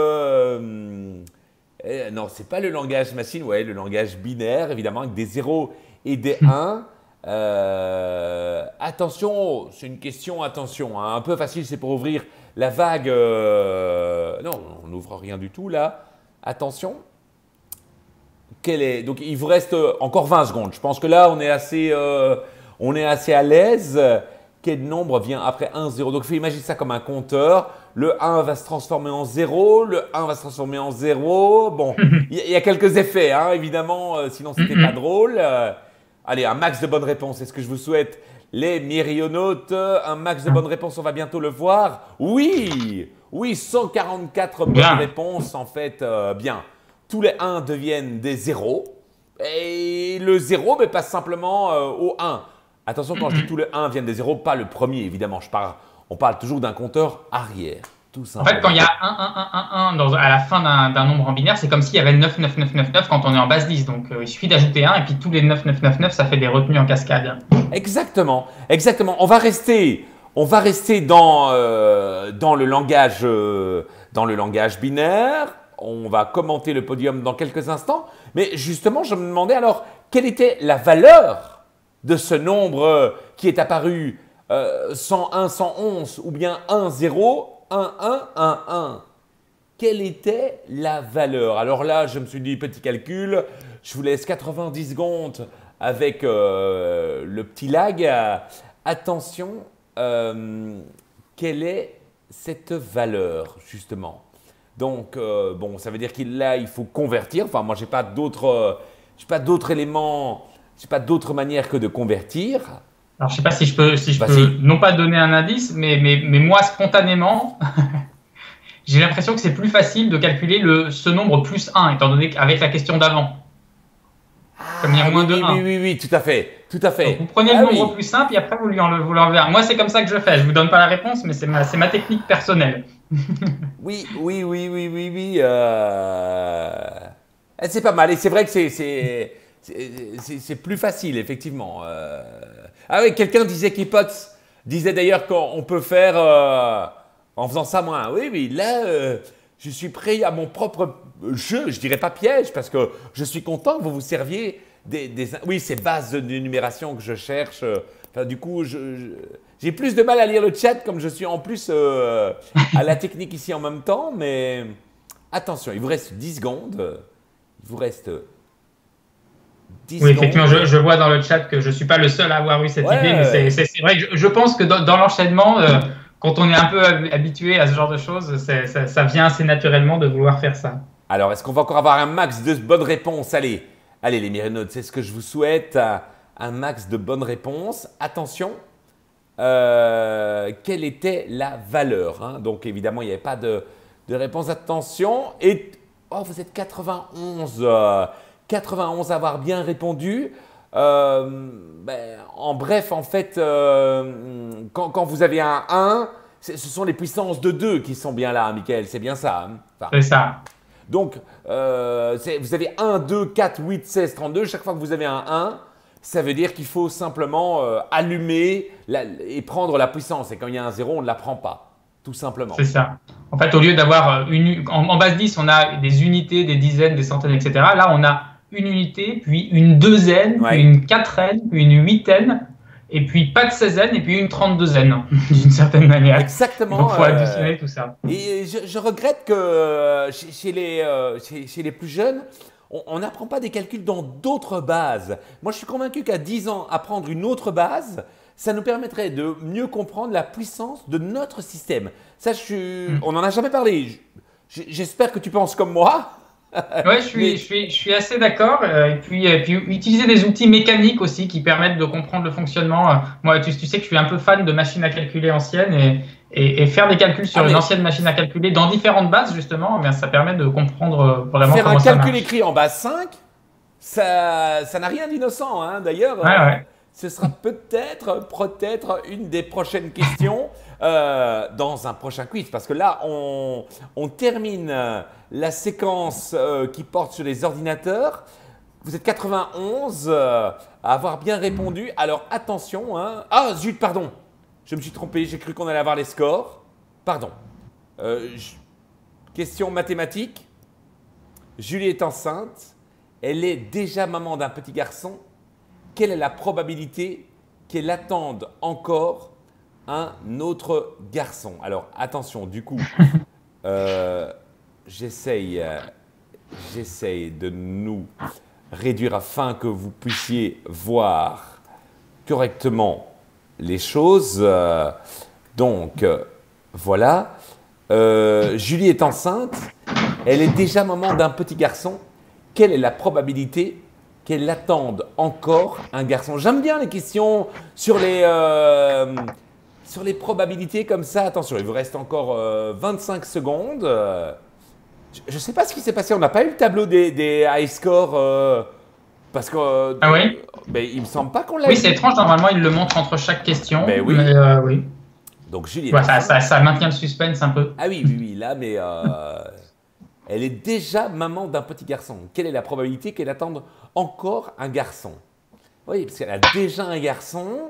Euh, euh, non, c'est pas le langage machine, ouais, le langage binaire, évidemment, avec des zéros et des un. Euh, attention, c'est une question, attention, hein, un peu facile, c'est pour ouvrir la vague. euh, non, on n'ouvre rien du tout là. Attention. Quel est, donc il vous reste euh, encore vingt secondes. Je pense que là, on est assez, euh, on est assez à l'aise. quel nombre vient après un, zéro. Donc, il faut imaginer ça comme un compteur. Le un va se transformer en zéro, le un va se transformer en zéro. Bon, il y, y a quelques effets, hein, évidemment, euh, sinon c'était pas drôle. Euh, allez, un max de bonnes réponses, c'est ce que je vous souhaite. Les myriautes, un max de bonnes réponses, on va bientôt le voir. Oui, oui, cent quarante-quatre bonnes Bien. réponses, en fait, euh, bien. Tous les un deviennent des zéros. Et le zéro mais passe simplement euh, au un. Attention, quand je dis tous les un viennent des zéros, pas le premier, évidemment. Je parle, on parle toujours d'un compteur arrière, tout En simplement. fait, quand il y a un, un, un, un, un dans, à la fin d'un nombre en binaire, c'est comme s'il y avait neuf, neuf, neuf, neuf, neuf quand on est en base dix. Donc, euh, il suffit d'ajouter un et puis tous les neuf, neuf, neuf, neuf, ça fait des retenues en cascade. Exactement, exactement. On va rester, on va rester dans, euh, dans, le langage, euh, dans le langage binaire. On va commenter le podium dans quelques instants. Mais justement, je me demandais alors, quelle était la valeur de ce nombre euh, qui est apparu euh, cent un, cent onze ou bien un, zéro, un, un, un, un. Quelle était la valeur? Alors là, je me suis dit, petit calcul, je vous laisse quatre-vingt-dix secondes avec euh, le petit lag. Euh, attention, euh, quelle est cette valeur justement? Donc, euh, bon, ça veut dire qu'il là, il faut convertir. Enfin, moi, je n'ai pas d'autres euh, j'ai pas d'autres éléments, je n'ai pas d'autres manières que de convertir. Alors, je sais pas si je peux, si je Bah, peux si. non pas donner un indice, mais, mais, mais moi, spontanément, j'ai l'impression que c'est plus facile de calculer le, ce nombre plus un, étant donné qu'avec la question d'avant. Comme il y a Ah, moins oui, de oui, oui, un. oui, oui, tout à fait, tout à Donc, fait. vous prenez Ah le nombre oui. plus simple et après, vous lui enlevez, vous l'enlevez un. Moi, c'est comme ça que je fais. Je vous donne pas la réponse, mais c'est ma, c'est ma technique personnelle. Oui, oui, oui, oui, oui, oui. Euh... eh, C'est pas mal. Et c'est vrai que c'est, c'est, c'est, c'est- c'est plus facile, effectivement. Euh, Ah oui, quelqu'un disait qu'Hippots disait d'ailleurs qu'on peut faire euh, en faisant ça moins. Oui, oui, là, euh, je suis prêt à mon propre jeu. Je dirais pas piège parce que je suis content que vous vous serviez des, des- oui, ces bases de numération que je cherche. Enfin, du coup, je- je- j'ai plus de mal à lire le chat comme je suis en plus euh, à la technique ici en même temps. Mais attention, il vous reste dix secondes. Il vous reste dix Oui, effectivement, je, secondes. je vois dans le chat que je suis pas le seul à avoir eu cette idée, mais c'est Ouais. c'est- c'est vrai que je, je pense que dans, dans l'enchaînement, euh, quand on est un peu hab- habitué à ce genre de choses, c'est- ça, ça vient assez naturellement de vouloir faire ça. Alors, est-ce qu'on va encore avoir un max de bonnes réponses? Allez, allez les myrénautes, c'est ce que je vous souhaite. Un un max de bonnes réponses. Attention, euh, quelle était la valeur, hein? Donc, évidemment, il n'y avait pas de, de réponse. Attention. Et, oh, vous êtes quatre-vingt-onze. euh, quatre-vingt-onze à avoir bien répondu. Euh, ben, en bref, en fait, euh, quand, quand vous avez un un, c'est- ce sont les puissances de deux qui sont bien là, hein, Michael. C'est bien ça, hein? Enfin, C'est ça. donc, euh, c'est- vous avez un, deux, quatre, huit, seize, trente-deux. Chaque fois que vous avez un un, ça veut dire qu'il faut simplement euh, allumer la- et prendre la puissance. Et quand il y a un zéro, on ne la prend pas, tout simplement. C'est ça. En fait, au lieu d'avoir une, en, en base dix, on a des unités, des dizaines, des centaines, et cetera. Là, on a une unité, puis une douzaine, puis Ouais. une quatraine, puis une huitaine, et puis pas de seizaine, et puis une trente-deuzaine, d'une certaine manière. Exactement. Donc, il faut euh, additionner tout ça. Et je, je regrette que euh, chez, chez les, euh, chez, chez les plus jeunes, on on n'apprend pas des calculs dans d'autres bases. Moi, je suis convaincu qu'à dix ans, apprendre une autre base, ça nous permettrait de mieux comprendre la puissance de notre système. Ça, je suis- Mm. on n'en a jamais parlé. Je- J'espère que tu penses comme moi. Ouais, je suis, Mais- je suis, je suis assez d'accord. euh, et puis, et puis, utiliser des outils mécaniques aussi qui permettent de comprendre le fonctionnement. Euh, Moi, tu, tu sais que je suis un peu fan de machines à calculer anciennes et, et, et faire des calculs sur Ah, mais- une ancienne machine à calculer dans différentes bases, justement, eh bien, ça permet de comprendre euh, vraiment Faire comment un ça calcul marche. écrit en base cinq, ça ça n'a rien d'innocent, hein. D'ailleurs, Ouais, euh, ouais. ce sera peut-être peut-être une des prochaines questions euh, dans un prochain quiz. Parce que là, on, on termine euh, la séquence euh, qui porte sur les ordinateurs. Vous êtes quatre-vingt-onze euh, à avoir bien répondu. Alors attention, hein. Ah, zut, pardon. Je me suis trompé, j'ai cru qu'on allait avoir les scores. Pardon. Euh, je- Question mathématique. Julie est enceinte. Elle est déjà maman d'un petit garçon. Quelle est la probabilité qu'elle attende encore un autre garçon? Alors attention, du coup, euh, j'essaye, euh, j'essaye de nous réduire afin que vous puissiez voir correctement les choses. Euh, donc, euh, voilà. Euh, Julie est enceinte. Elle est déjà maman d'un petit garçon. Quelle est la probabilité qu'elle attende encore un garçon? J'aime bien les questions sur les, euh, sur les probabilités comme ça. Attention, il vous reste encore euh, vingt-cinq secondes. Euh, je ne sais pas ce qui s'est passé. On n'a pas eu le tableau des, des high scores. Euh, parce que euh, Ah oui? ben, il me semble pas qu'on l'a Oui, eu. c'est étrange. Normalement, il le montre entre chaque question. Ben oui. Mais euh, oui. Donc Julie est Ouais, ça, enceinte. ça, ça maintient le suspense un peu. Ah oui, oui, oui, là, mais euh, elle est déjà maman d'un petit garçon. Quelle est la probabilité qu'elle attende encore un garçon? Oui, parce qu'elle a déjà un garçon.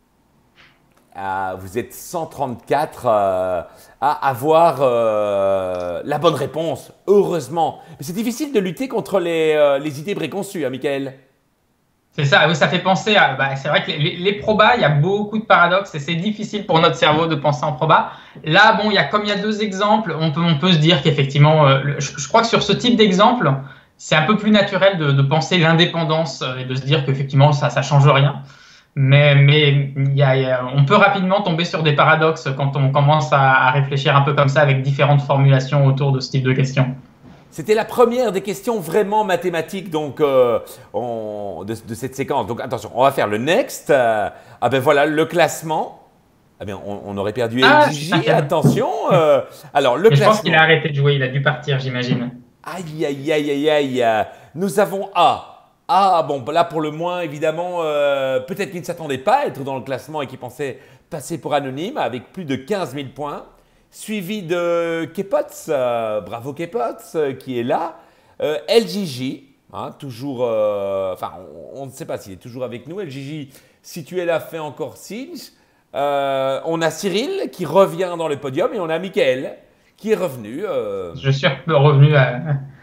Ah, vous êtes cent trente-quatre euh, à avoir euh, la bonne réponse, heureusement. Mais c'est difficile de lutter contre les, euh, les idées préconçues, hein, Michael? C'est ça, oui, ça fait penser à. Bah, c'est vrai que les, les probas, il y a beaucoup de paradoxes et c'est difficile pour notre cerveau de penser en proba. Là, bon, il y a, comme il y a deux exemples, on peut, on peut se dire qu'effectivement, euh, le- je, je crois que sur ce type d'exemple, c'est un peu plus naturel de, de penser l'indépendance euh, et de se dire qu'effectivement, ça ne change rien. Mais, mais il y a, il y a- on peut rapidement tomber sur des paradoxes quand on commence à, à réfléchir un peu comme ça avec différentes formulations autour de ce type de questions. C'était la première des questions vraiment mathématiques donc, euh, on- de, de cette séquence. Donc attention, on va faire le next. Euh, ah ben voilà, le classement. Ah bien, on, on aurait perdu Ah, L J J, putain. attention. euh, alors, le Mais je pense classement. qu'il a arrêté de jouer, il a dû partir, j'imagine. Aïe, aïe, aïe, aïe, aïe. euh, Nous avons A. A, bon, là pour le moins, évidemment, euh, peut-être qu'il ne s'attendait pas à être dans le classement et qu'il pensait passer pour anonyme avec plus de quinze mille points. Suivi de Kepots, euh, bravo Kepots, euh, qui est là. Euh, L J J, hein, toujours, euh, enfin, on, on ne sait pas s'il est toujours avec nous. L J J, si tu es là, fais encore signe. Euh, on a Cyril qui revient dans le podium et on a Mickaël qui est revenu. euh, Je suis revenu à,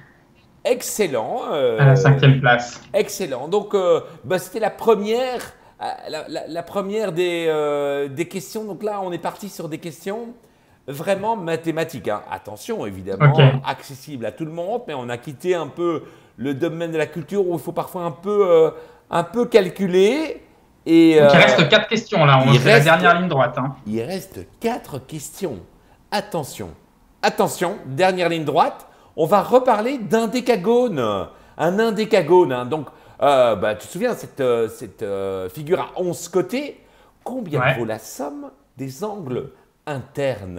excellent. euh, à la cinquième place. Excellent. Donc, euh, bah, c'était la première, euh, la, la- la première des, euh, des questions. Donc là, on est parti sur des questions vraiment mathématiques, hein. Attention, évidemment, Ok. accessible à tout le monde, mais on a quitté un peu le domaine de la culture où il faut parfois un peu, euh, un peu calculer. Et, Donc, il euh, reste quatre questions là, on il c'est la reste- dernière ligne droite. Hein. il reste quatre questions. Attention, attention, dernière ligne droite. On va reparler d'un décagone. Un indécagone. Hein. Donc, euh, bah, tu te souviens, cette, euh, cette euh, figure à onze côtés, combien Ouais. vaut la somme des angles internes?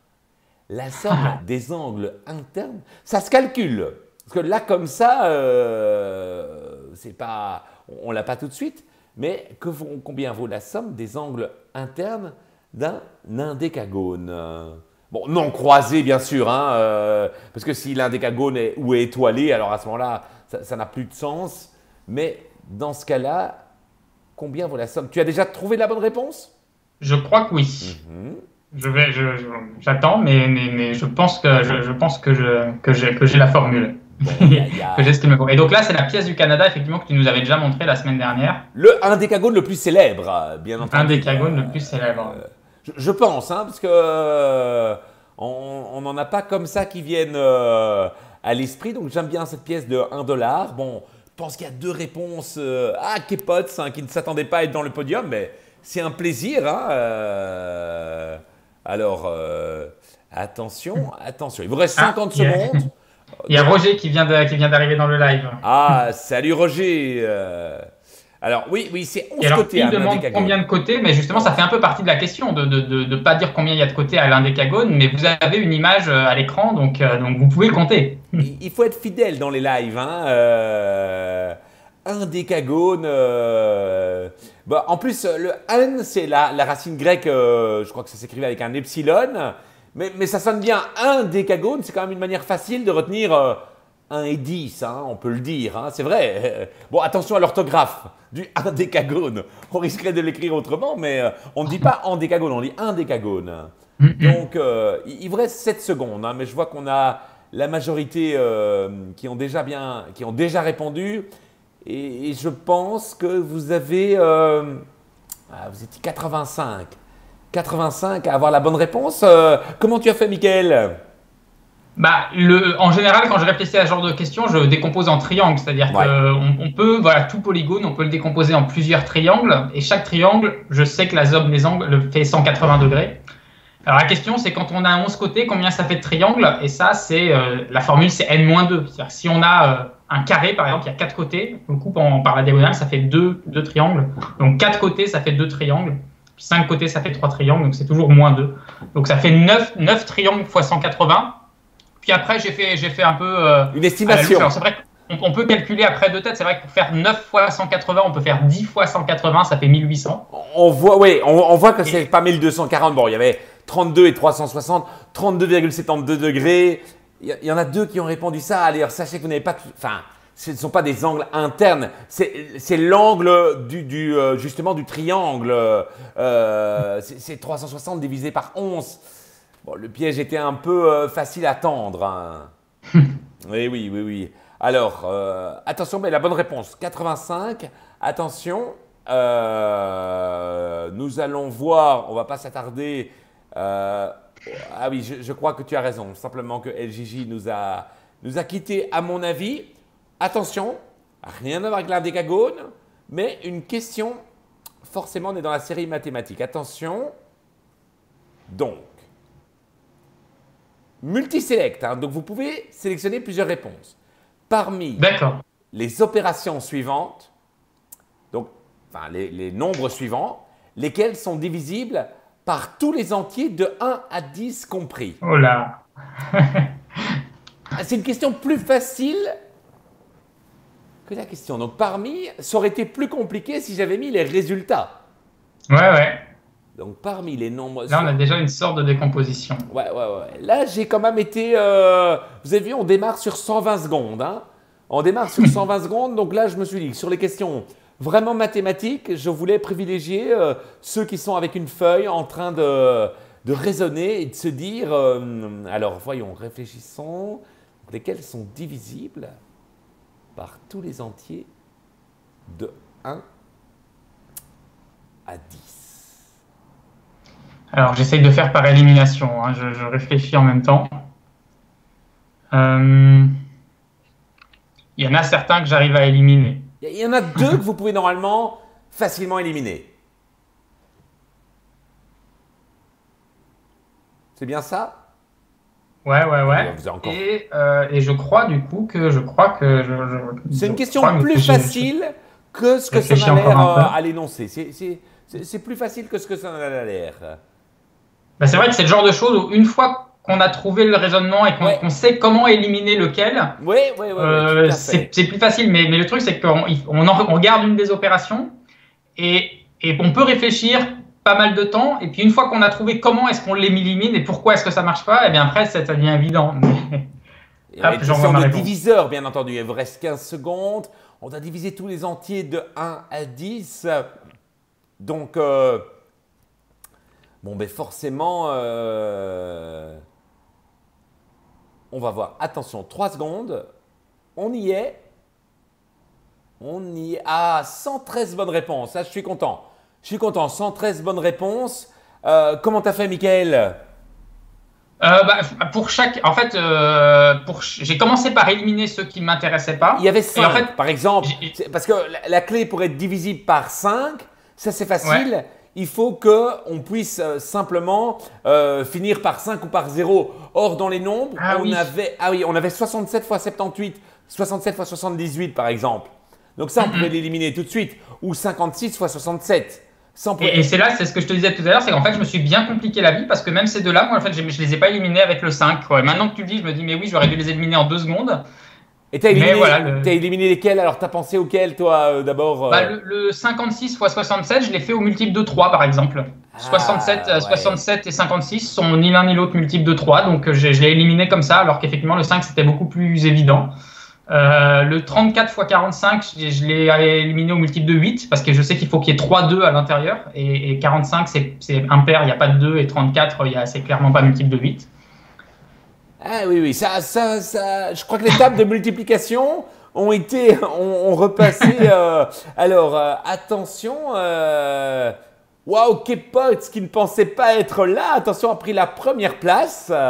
La somme Ah. des angles internes, ça se calcule. Parce que là, comme ça, euh, c'est pas, on ne l'a pas tout de suite. Mais que vaut- combien vaut la somme des angles internes d'un indécagone? Bon, non croisé, bien sûr, hein, euh, parce que si l'indécagone est, ou est étoilé, alors à ce moment-là, ça ça n'a plus de sens. Mais dans ce cas-là, combien vaut la somme? Tu as déjà trouvé la bonne réponse? Je crois que oui. Mhm. Je vais, je- je- j'attends, mais, mais, mais je pense que je, je pense que je que j'ai que j'ai la formule. Bon, il y a- il y a- Que j'ai ce qu'il me faut. Et donc là, c'est la pièce du Canada, effectivement, que tu nous avais déjà montré la semaine dernière. Le indécagone le plus célèbre, euh, bien entendu. Un décagone le plus célèbre. Je, je pense, hein, parce que euh, on n'en a pas comme ça qui viennent euh, à l'esprit. Donc j'aime bien cette pièce de un dollar. Bon, je pense qu'il y a deux réponses euh, à Kepots, hein, qui ne s'attendaient pas à être dans le podium, mais c'est un plaisir. Hein, euh, alors, euh, attention, attention. Il vous reste Ah, cinquante il y a- secondes. Il y a Roger qui vient de- qui vient d'arriver dans le live. Ah, salut Roger. euh. Alors, oui, oui, c'est Et onze alors, côtés. il un demande indécagone. combien de côtés, mais justement, ça fait un peu partie de la question de ne de, de pas dire combien il y a de côtés à l'indécagone, mais vous avez une image euh, à l'écran, donc, euh, donc vous pouvez compter. Il il faut être fidèle dans les lives. Hein. Euh, un décagone. euh, bah, en plus, le un, c'est la, la racine grecque, euh, je crois que ça s'écrivait avec un epsilon. Mais, mais ça sonne bien. Un décagone, c'est quand même une manière facile de retenir euh, un et dix, hein, on peut le dire. Hein, c'est vrai. Bon, attention à l'orthographe du un décagone. On risquerait de l'écrire autrement, mais euh, on ne dit pas en décagone, on dit un décagone. Donc, euh, il il vous reste sept secondes, hein, mais je vois qu'on a la majorité euh, qui, ont déjà bien, qui ont déjà répondu. Et, et je pense que vous avez… euh, ah, vous étiez quatre-vingt-cinq. quatre-vingt-cinq à avoir la bonne réponse. Euh, comment tu as fait, Mickaël? Bah, le, en général, quand je réfléchis à ce genre de questions, je décompose en triangles. C'est-à-dire Ouais. qu'on on peut, voilà, tout polygone, on peut le décomposer en plusieurs triangles. Et chaque triangle, je sais que la somme des angles le fait cent quatre-vingts degrés. Alors la question, c'est quand on a onze côtés, combien ça fait de triangles? Et ça, c'est euh, la formule, c'est n moins deux. C'est-à-dire si on a euh, un carré, par exemple, il y a quatre côtés, on coupe en, par la diagonale, ça fait deux, deux triangles. Donc quatre côtés, ça fait deux triangles. Puis cinq côtés, ça fait trois triangles. Donc c'est toujours moins deux. Donc ça fait neuf, neuf triangles fois cent quatre-vingts. Puis après, j'ai fait, j'ai fait un peu euh, Une estimation. C'est vrai qu'on on peut calculer après de tête. C'est vrai que pour faire neuf fois cent quatre-vingts, on peut faire dix fois cent quatre-vingts, ça fait mille huit cents. On voit, oui, on, on voit que c'est pas mille deux cent quarante. Bon, il y avait trente-deux et trois cent soixante, trente-deux virgule soixante-douze degrés. Il y en a deux qui ont répondu ça. Allez, sachez que vous n'avez pas, tout, enfin, ce ne sont pas des angles internes. C'est l'angle du, du euh, justement du triangle. Euh, c'est trois cent soixante divisé par onze. Bon, le piège était un peu euh, facile à tendre. Hein. Oui, oui, oui, oui. Alors, euh, attention, mais la bonne réponse, quatre-vingt-cinq. Attention, euh, nous allons voir, on ne va pas s'attarder. Euh, ah oui, je, je crois que tu as raison. Simplement que L J J nous a, nous a quittés, à mon avis. Attention, rien à voir avec l'indécagone, mais une question, forcément, on est dans la série mathématique. Attention, donc. Multiselect, hein, donc vous pouvez sélectionner plusieurs réponses. Parmi les opérations suivantes, donc enfin, les, les nombres suivants, lesquels sont divisibles par tous les entiers de un à dix compris. Oh là. C'est une question plus facile que la question. Donc parmi, ça aurait été plus compliqué si j'avais mis les résultats. Ouais, ouais. Donc, parmi les nombres… Là, on a déjà une sorte de décomposition. Ouais, ouais, ouais. Là, j'ai quand même été… Euh... Vous avez vu, on démarre sur cent vingt secondes. Hein. On démarre sur cent vingt secondes. Donc là, je me suis dit que sur les questions vraiment mathématiques, je voulais privilégier euh, ceux qui sont avec une feuille en train de, de raisonner et de se dire… Euh, alors, voyons, réfléchissons. Lesquels sont divisibles par tous les entiers de un à dix. Alors, j'essaye de faire par élimination. Hein. Je, je réfléchis en même temps. Euh... Il y en a certains que j'arrive à éliminer. Il y en a deux que vous pouvez normalement facilement éliminer. C'est bien ça? Ouais, ouais, ouais. Vous avez encore... et, euh, et je crois du coup que je crois que… C'est une question plus facile que ce que ça a l'air à l'énoncer. C'est plus facile que ce que ça a l'air. Ben, c'est vrai que c'est le genre de choses où une fois qu'on a trouvé le raisonnement et qu'on ouais. qu sait comment éliminer lequel, oui, oui, oui, euh, c'est plus facile. Mais, mais le truc, c'est qu'on on, on regarde une des opérations et, et on peut réfléchir pas mal de temps. Et puis une fois qu'on a trouvé comment est-ce qu'on l'élimine et pourquoi est-ce que ça marche pas, et bien après, ça, ça devient évident. Mais... Et Hop, j'en vois de diviseur, bien entendu. Il vous reste quinze secondes. On a divisé tous les entiers de un à dix. Donc… Euh, Bon, ben forcément, euh, on va voir. Attention, trois secondes. On y est. On y est. Ah, cent treize bonnes réponses. Ah, je suis content. Je suis content. cent treize bonnes réponses. Euh, comment t'as fait, Mickaël? euh, bah, Pour chaque… En fait, euh, pour... j'ai commencé par éliminer ceux qui ne m'intéressaient pas. Il y avait cinq, en fait, par exemple. Parce que la, la clé pour être divisible par cinq, ça c'est facile. Ouais. Il faut qu'on puisse euh, simplement euh, finir par cinq ou par zéro. Or, dans les nombres, ah, on, oui. avait, ah oui, on avait soixante-sept fois soixante-dix-huit, soixante-sept fois soixante-dix-huit par exemple. Donc ça, on mm-hmm. pouvait l'éliminer tout de suite. Ou cinquante-six fois soixante-sept. Sans et et c'est là, c'est ce que je te disais tout à l'heure, c'est qu'en fait, je me suis bien compliqué la vie parce que même ces deux-là, moi, en fait, je ne les ai pas éliminés avec le cinq. Quoi. Maintenant que tu le dis, je me dis, mais oui, j'aurais dû les éliminer en deux secondes. Et tu as éliminé, voilà, le... éliminé lesquels? Alors, tu as pensé auxquels, toi, euh, d'abord euh... bah, le, le cinquante-six fois soixante-sept, je l'ai fait au multiple de trois, par exemple. Ah, soixante-sept, ouais. soixante-sept et cinquante-six sont ni l'un ni l'autre multiple de trois, donc je, je l'ai éliminé comme ça, alors qu'effectivement, le cinq, c'était beaucoup plus évident. Euh, le trente-quatre fois quarante-cinq, je, je l'ai éliminé au multiple de huit, parce que je sais qu'il faut qu'il y ait trois deux à l'intérieur, et, et quarante-cinq, c'est impair, il n'y a pas de deux, et trente-quatre, c'est clairement pas multiple de huit. Ah oui, oui, ça, ça, ça, je crois que les tables de multiplication ont été, ont, ont repassé. Euh, alors, euh, attention, euh, waouh, Kepot, qui ne pensait pas être là, attention, a pris la première place. Euh,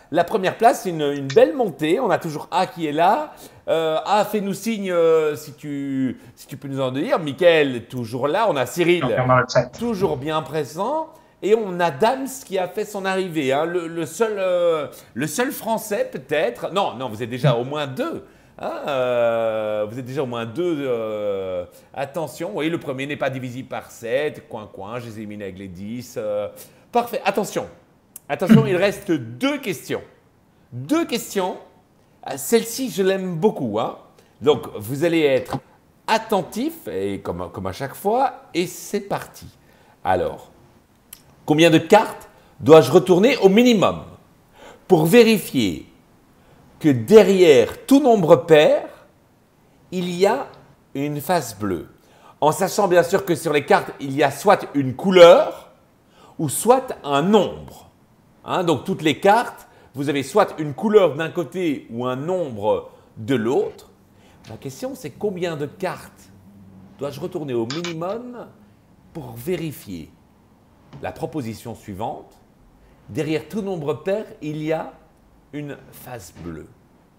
la première place, une, une belle montée. On a toujours A qui est là. Euh, A, fais-nous signe euh, si, tu, si tu peux nous en dire. Mickaël, toujours là. On a Cyril, toujours bien présent. Et on a Dams qui a fait son arrivée. Hein. Le, le, seul, euh, le seul Français, peut-être. Non, non, vous êtes déjà au moins deux. Hein, euh, vous êtes déjà au moins deux. Euh, attention, oui, le premier n'est pas divisible par sept. Coin, coin, je les ai éliminés avec les dix. Euh, parfait, attention. Attention, il reste deux questions. Deux questions. Celle-ci, je l'aime beaucoup. Hein. Donc, vous allez être attentif, et comme, comme à chaque fois, et c'est parti. Alors, combien de cartes dois-je retourner au minimum pour vérifier que derrière tout nombre pair, il y a une face bleue? En sachant bien sûr que sur les cartes, il y a soit une couleur ou soit un nombre. Hein, donc toutes les cartes, vous avez soit une couleur d'un côté ou un nombre de l'autre. La question, c'est combien de cartes dois-je retourner au minimum pour vérifier la proposition suivante? Derrière tout nombre pair, il y a une face bleue.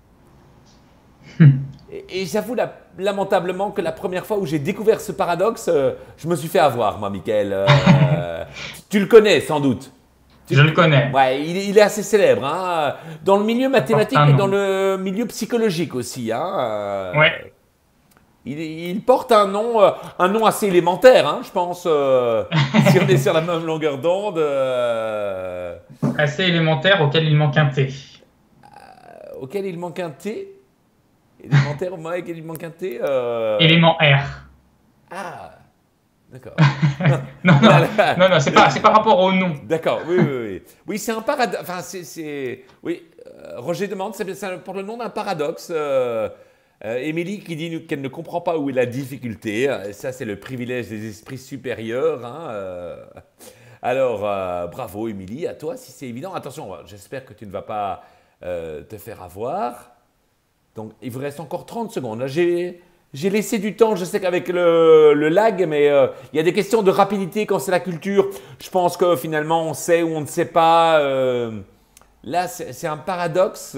Et, et j'avoue la, lamentablement que la première fois où j'ai découvert ce paradoxe, euh, je me suis fait avoir, moi, Mickaël. Euh, tu le connais sans doute. Tu, je le connais. Ouais, il, il est assez célèbre, hein, dans le milieu mathématique et dans le milieu psychologique aussi. Hein, euh, ouais. Il, il porte un nom, euh, un nom assez élémentaire, hein, je pense, euh, si on est sur la même longueur d'onde. Euh, assez élémentaire auquel il manque un T. Euh, auquel il manque un T. Élémentaire, au moins, auquel il manque un T. Euh... Élément R. Ah, d'accord. non, non, non, non c'est pas, c'est par rapport au nom. D'accord, oui, oui, oui. Oui, c'est un paradoxe. Enfin, c'est. Oui, euh, Roger demande, c'est pour le nom d'un paradoxe. Euh, euh, Émilie qui dit qu'elle ne comprend pas où est la difficulté. Ça, c'est le privilège des esprits supérieurs. Hein, euh. Alors, euh, bravo, Émilie, à toi, si c'est évident. Attention, j'espère que tu ne vas pas euh, te faire avoir. Donc, il vous reste encore trente secondes. J'ai laissé du temps, je sais qu'avec le, le lag, mais euh, il y a des questions de rapidité quand c'est la culture. Je pense que finalement, on sait ou on ne sait pas. Euh, là, c'est un paradoxe.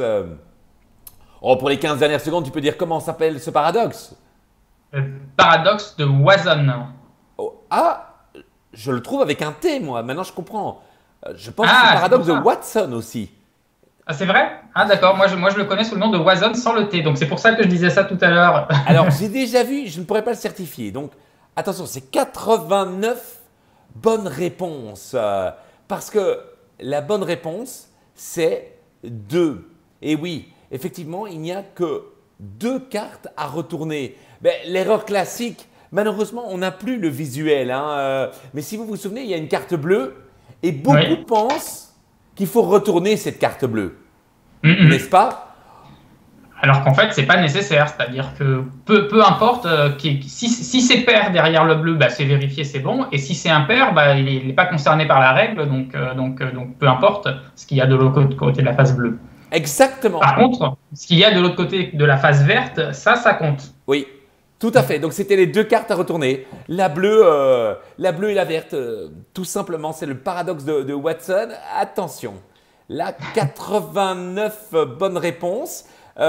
Oh, pour les quinze dernières secondes, tu peux dire comment s'appelle ce paradoxe? Le paradoxe de Wasson. Oh, ah, je le trouve avec un T, moi. Maintenant, je comprends. Je pense ah, que c'est le paradoxe de Watson aussi. Ah, c'est vrai? Ah, d'accord. Moi je, moi, je le connais sous le nom de Wasson sans le T. Donc, c'est pour ça que je disais ça tout à l'heure. Alors, j'ai déjà vu, je ne pourrais pas le certifier. Donc, attention, c'est quatre-vingt-neuf bonnes réponses. Euh, parce que la bonne réponse, c'est deux. Et oui, effectivement, il n'y a que deux cartes à retourner. Ben, l'erreur classique, malheureusement, on n'a plus le visuel. Hein, euh, mais si vous vous souvenez, il y a une carte bleue et beaucoup oui. pensent qu'il faut retourner cette carte bleue. Mm-hmm. N'est-ce pas? Alors qu'en fait, ce n'est pas nécessaire. C'est-à-dire que peu, peu importe, euh, qui, si, si c'est pair derrière le bleu, bah, c'est vérifié, c'est bon. Et si c'est impair, bah, il n'est pas concerné par la règle. Donc, euh, donc, euh, donc peu importe ce qu'il y a de l'autre côté de la face bleue. Exactement. Par contre, ce qu'il y a de l'autre côté de la face verte, ça, ça compte. Oui. Tout à fait. Donc, c'était les deux cartes à retourner. La bleue, euh, la bleue et la verte, euh, tout simplement, c'est le paradoxe de, de Watson. Attention, là, quatre-vingt-neuf bonnes réponses.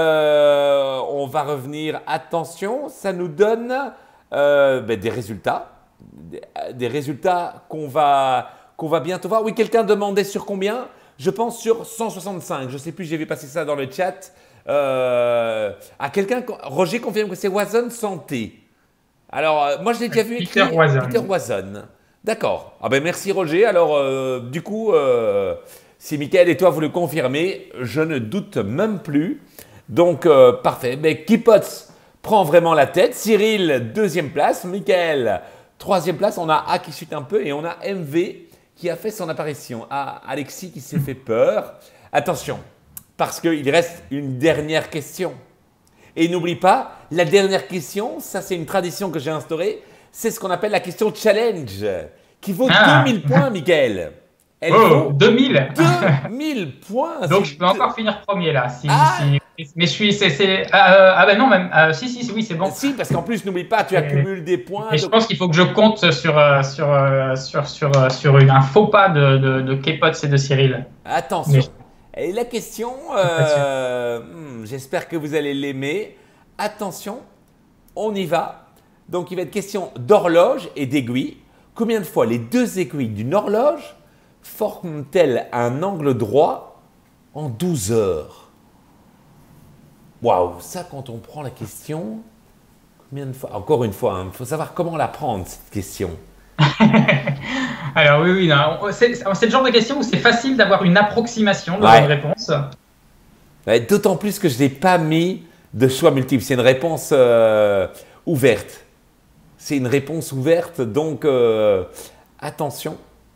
Euh, on va revenir. Attention, ça nous donne euh, ben, des résultats. Des, des résultats qu'on va, qu'on va bientôt voir. Oui, quelqu'un demandait sur combien? Je pense sur cent soixante-cinq. Je ne sais plus, j'ai vu passer ça dans le chat. Euh, à quelqu'un, Roger confirme que c'est Wasson Santé. Alors, euh, moi je l'ai déjà vu écrit Peter Wasson. Peter Wasson. D'accord. Ah ben merci Roger. Alors, euh, du coup, euh, si Mickaël et toi vous le confirmez, je ne doute même plus. Donc, euh, parfait. Mais Kipots prend vraiment la tête. Cyril, deuxième place. Mickaël, troisième place. On a A qui chute un peu et on a M V qui a fait son apparition. Ah, Alexis qui s'est fait peur. Attention. Parce qu'il reste une dernière question. Et n'oublie pas, la dernière question, ça c'est une tradition que j'ai instaurée, c'est ce qu'on appelle la question challenge, qui vaut ah. deux mille points, Mickaël. Elle oh, deux mille deux mille points. Donc je peux encore finir premier là. Si, ah. si, mais je suis, c'est, c'est, euh, ah ben non, même, euh, si, si, oui, c'est bon. Si, parce qu'en plus, n'oublie pas, tu accumules des points. Et donc... je pense qu'il faut que je compte sur, euh, sur, euh, sur, sur, euh, sur une, un faux pas de, de, de K-Pots et de Cyril. Attention. Mais... Et la question, Pas sûr. euh, hmm, j'espère que vous allez l'aimer. Attention, on y va. Donc, il va être question d'horloge et d'aiguille. Combien de fois les deux aiguilles d'une horloge forment-elles un angle droit en douze heures? Waouh, ça quand on prend la question, combien de fois? Encore une fois, il faut savoir comment la prendre cette question. Alors oui, oui, non, c'est c'est le genre de question où c'est facile d'avoir une approximation de la Ouais. bonne réponse. Ouais, d'autant plus que je n'ai pas mis de choix multiples. C'est une réponse euh, ouverte. C'est une réponse ouverte, donc euh, attention.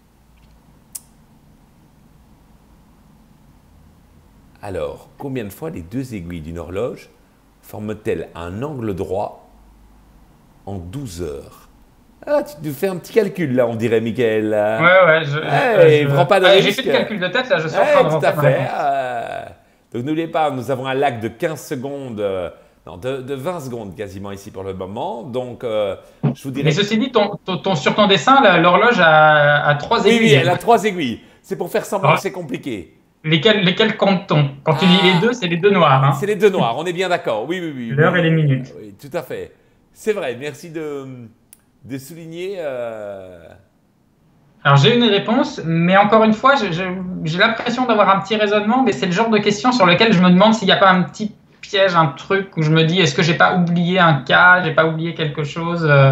Alors, combien de fois les deux aiguilles d'une horloge forment-elles un angle droit en douze heures? Ah, tu nous fais un petit calcul là, on dirait, Michael. là. Ouais, ouais. Je, Ouais, je- prends pas de Ah, J'ai risque. fait le calcul de tête, là, je suis en Ouais, train de tout rentrer à dans la fait. réponse. Euh, donc n'oubliez pas, nous avons un lag de quinze secondes, euh, non, de, de vingt secondes quasiment ici pour le moment. Donc, euh, je vous dirais. Mais ceci dit, ton, ton- ton- sur ton dessin, la- l'horloge a, a trois Oui, oui, aiguilles. elle a trois aiguilles. C'est pour faire semblant Ouais. que c'est compliqué. Lesquelles, lesquelles compte-t-on? Quand tu dis les Ah, deux, c'est les deux noirs. Hein. c'est les deux noirs, on est bien d'accord. Oui, oui, oui. L'heure oui, et les euh, minutes. oui, tout à fait. C'est vrai, merci de, de souligner. euh, Alors j'ai une réponse, mais encore une fois, je- je- j'ai l'impression d'avoir un petit raisonnement, mais c'est le genre de question sur lequel je me demande s'il n'y a pas un petit piège, un truc où je me dis, est-ce que j'ai pas oublié un cas, j'ai pas oublié quelque chose euh,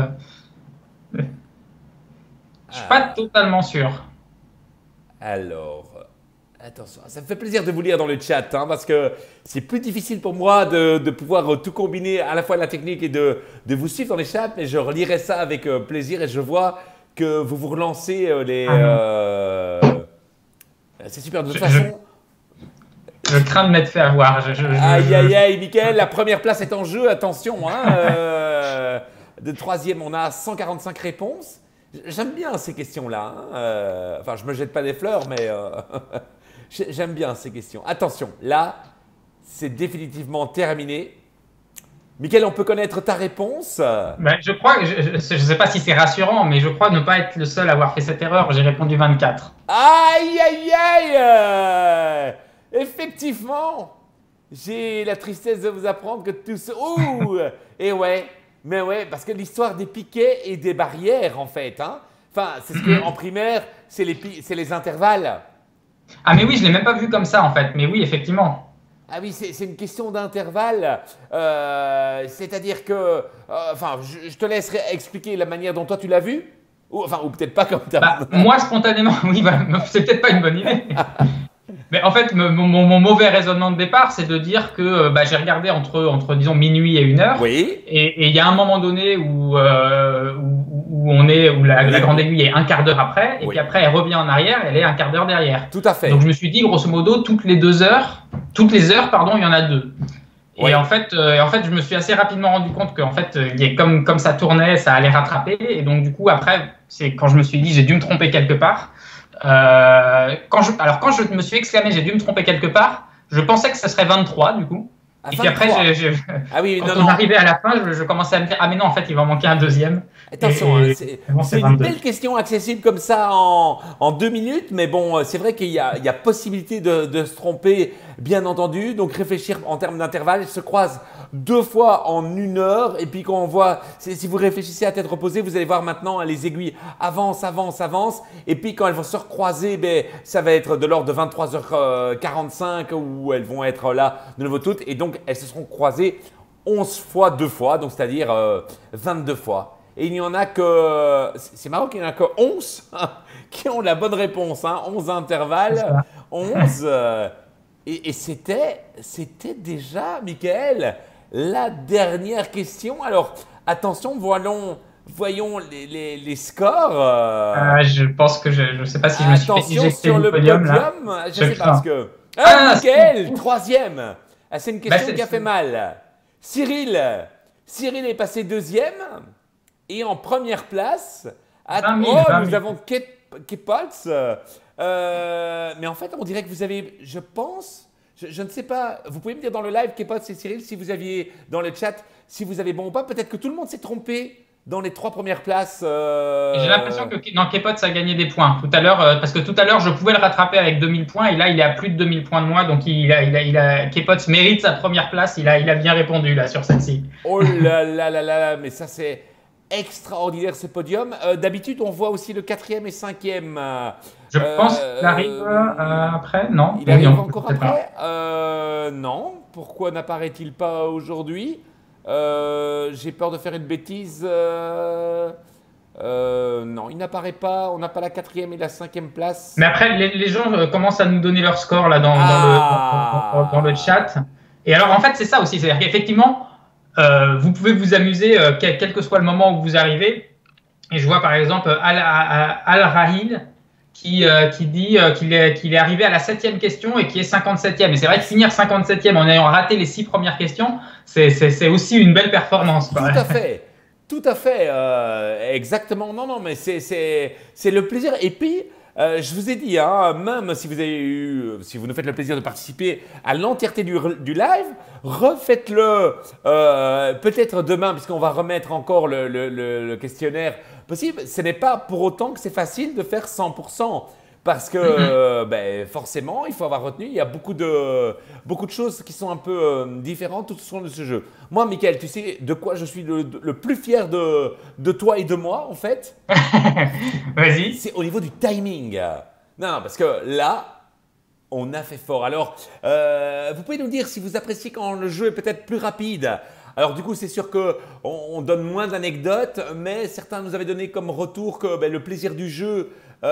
Je suis pas ah, totalement sûr. alors, euh, attention, ça me fait plaisir de vous lire dans le chat, hein, parce que c'est plus difficile pour moi de, de pouvoir euh, tout combiner, à la fois la technique et de, de vous suivre dans les chats, mais je relirai ça avec euh, plaisir et je vois que vous vous relancez euh, les... Ah non. euh, c'est super, de toute Je- façon... Je crains de m'être fait avoir. Je, je- je- Aïe, je- aïe, aïe, Mickaël, la première place est en jeu, attention. Hein, euh, de troisième, on a cent quarante-cinq réponses. J'aime bien ces questions-là. Hein, euh, enfin, je me jette pas des fleurs, mais euh, j'aime bien ces questions. Attention, là, c'est définitivement terminé. Mickaël, on peut connaître ta réponse? Ben, je crois, que- je ne sais pas si c'est rassurant, mais je crois ne pas être le seul à avoir fait cette erreur. J'ai répondu vingt-quatre. Aïe, aïe, aïe euh, effectivement, j'ai la tristesse de vous apprendre que tout ce... Ouh, et ouais, mais ouais, parce que l'histoire des piquets et des barrières, en fait. Hein. Enfin, c'est ce qu'en primaire, c'est les, pi- c'est les intervalles. Ah mais oui, je l'ai même pas vu comme ça en fait. Mais oui, effectivement. Ah oui, c'est c'est une question d'intervalle. Euh, C'est-à-dire que... euh, enfin, je, je te laisserai expliquer la manière dont toi tu l'as vu. Ou, enfin, ou peut-être pas comme tu Bah, moi spontanément, oui, bah, c'est peut-être pas une bonne idée. Mais en fait, mon, mon- mon mauvais raisonnement de départ, c'est de dire que euh, bah, j'ai regardé entre, entre, disons, minuit et une heure. Oui. Et et il y a un moment donné où, euh, où, où on est, où la, la grande aiguille est un quart d'heure après, et Oui. puis après elle revient en arrière, elle est un quart d'heure derrière. Tout à fait. Donc je me suis dit, grosso modo, toutes les deux heures, toutes les heures, pardon, il y en a deux. Et Oui. en fait, euh, en fait, je me suis assez rapidement rendu compte qu'en fait, euh, il y a- comme, comme ça tournait, ça allait rattraper. Et donc du coup, après, c'est quand je me suis dit, j'ai dû me tromper quelque part. Euh, quand je, alors quand je me suis exclamé, j'ai dû me tromper quelque part, je pensais que ce serait vingt-trois du coup. À Et puis après, vingt-trois. j'ai- j'ai- Ah oui, quand non, on non. arrivait à la fin, je, je commençais à me dire, ah mais non, en fait, il va en manquer un deuxième. Attention, Et- hein, c'est bon, c'est c'est une vingt-deux. belle question accessible comme ça en, en deux minutes, mais bon, euh, c'est vrai qu'il y a, il y a possibilité de, de se tromper, bien entendu. Donc réfléchir en termes d'intervalle, ils se croisent deux fois en une heure. Et puis quand on voit, si si vous réfléchissez à tête reposée, vous allez voir maintenant hein, les aiguilles avancent, avancent, avancent. Et puis quand elles vont se recroiser, ben, ça va être de l'ordre de vingt-trois heures quarante-cinq où elles vont être là de nouveau toutes. Et donc elles se seront croisées onze fois deux fois, donc c'est-à-dire euh, vingt-deux fois. Et il n'y en a que, c'est marrant qu'il n'y en a que onze qui ont la bonne réponse, hein, onze C'est intervalles, ça. onze. euh, et et c'était, c'était déjà, Michael, la dernière question. Alors, attention, voyons, voyons les, les- les scores. euh, Ah, je pense que je ne sais pas si je me suis fait attention éjecter sur du le podium, podium. là. Je Je sais pas crains. parce que. Ah, Ah, Michael, c'est- troisième. Ah, c'est une Bah, question c'est- qui a fait mal. Cyril, Cyril est passé deuxième et en première place. Att- vingt mille, oh, vingt nous mille. avons Kate Potts. Euh, mais en fait, on dirait que vous avez, je pense, je, je ne sais pas, vous pouvez me dire dans le live, Kate Potts et Cyril, si vous aviez dans le chat, si vous avez bon ou pas. Peut-être que tout le monde s'est trompé dans les trois premières places. Euh... J'ai l'impression que non, Kepot a gagné des points tout à l'heure, euh, parce que tout à l'heure, je pouvais le rattraper avec deux mille points, et là, il est à plus de deux mille points de moi, donc il a, il a, il a, Kepot mérite sa première place, il a, il a bien répondu là sur celle-ci. Oh là là là là, mais ça c'est extraordinaire ce podium. Euh, D'habitude, on voit aussi le quatrième et cinquième. Je euh, pense qu'il arrive euh, après, non? Il arrive encore après euh, Non. Pourquoi n'apparaît-il pas aujourd'hui? euh, J'ai peur de faire une bêtise. Euh, euh, non, il n'apparaît pas. On n'a pas la quatrième et la cinquième place. Mais après, les, les gens euh, commencent à nous donner leur score là dans, ah. dans, le, dans, dans le chat. Et alors, en fait, c'est ça aussi. C'est-à-dire qu'effectivement, euh, vous pouvez vous amuser euh, quel, quel que soit le moment où vous arrivez. Et je vois par exemple Al-Rahil qui, euh, qui dit euh, qu'il est, qu'il est arrivé à la septième question et qui est cinquante-septième. Et c'est vrai que finir cinquante-septième en ayant raté les six premières questions, c'est aussi une belle performance. Tout à fait. Tout à fait. Euh, exactement. Non, non, mais c'est le plaisir. Et puis, Euh, je vous ai dit, hein, même si vous, avez eu, si vous nous faites le plaisir de participer à l'entièreté du, du live, refaites-le euh, peut-être demain, puisqu'on va remettre encore le, le, le, le questionnaire possible. Ce n'est pas pour autant que c'est facile de faire cent pour cent. Parce que euh, ben, forcément, il faut avoir retenu, il y a beaucoup de, beaucoup de choses qui sont un peu euh, différentes tout au long de ce jeu. Moi, Mickaël, tu sais de quoi je suis le, le plus fier de, de toi et de moi, en fait? Vas-y. C'est au niveau du timing. Non, non, parce que là, on a fait fort. Alors, euh, vous pouvez nous dire si vous appréciez quand le jeu est peut-être plus rapide. Alors du coup, c'est sûr qu'on on donne moins d'anecdotes, mais certains nous avaient donné comme retour que ben, le plaisir du jeu,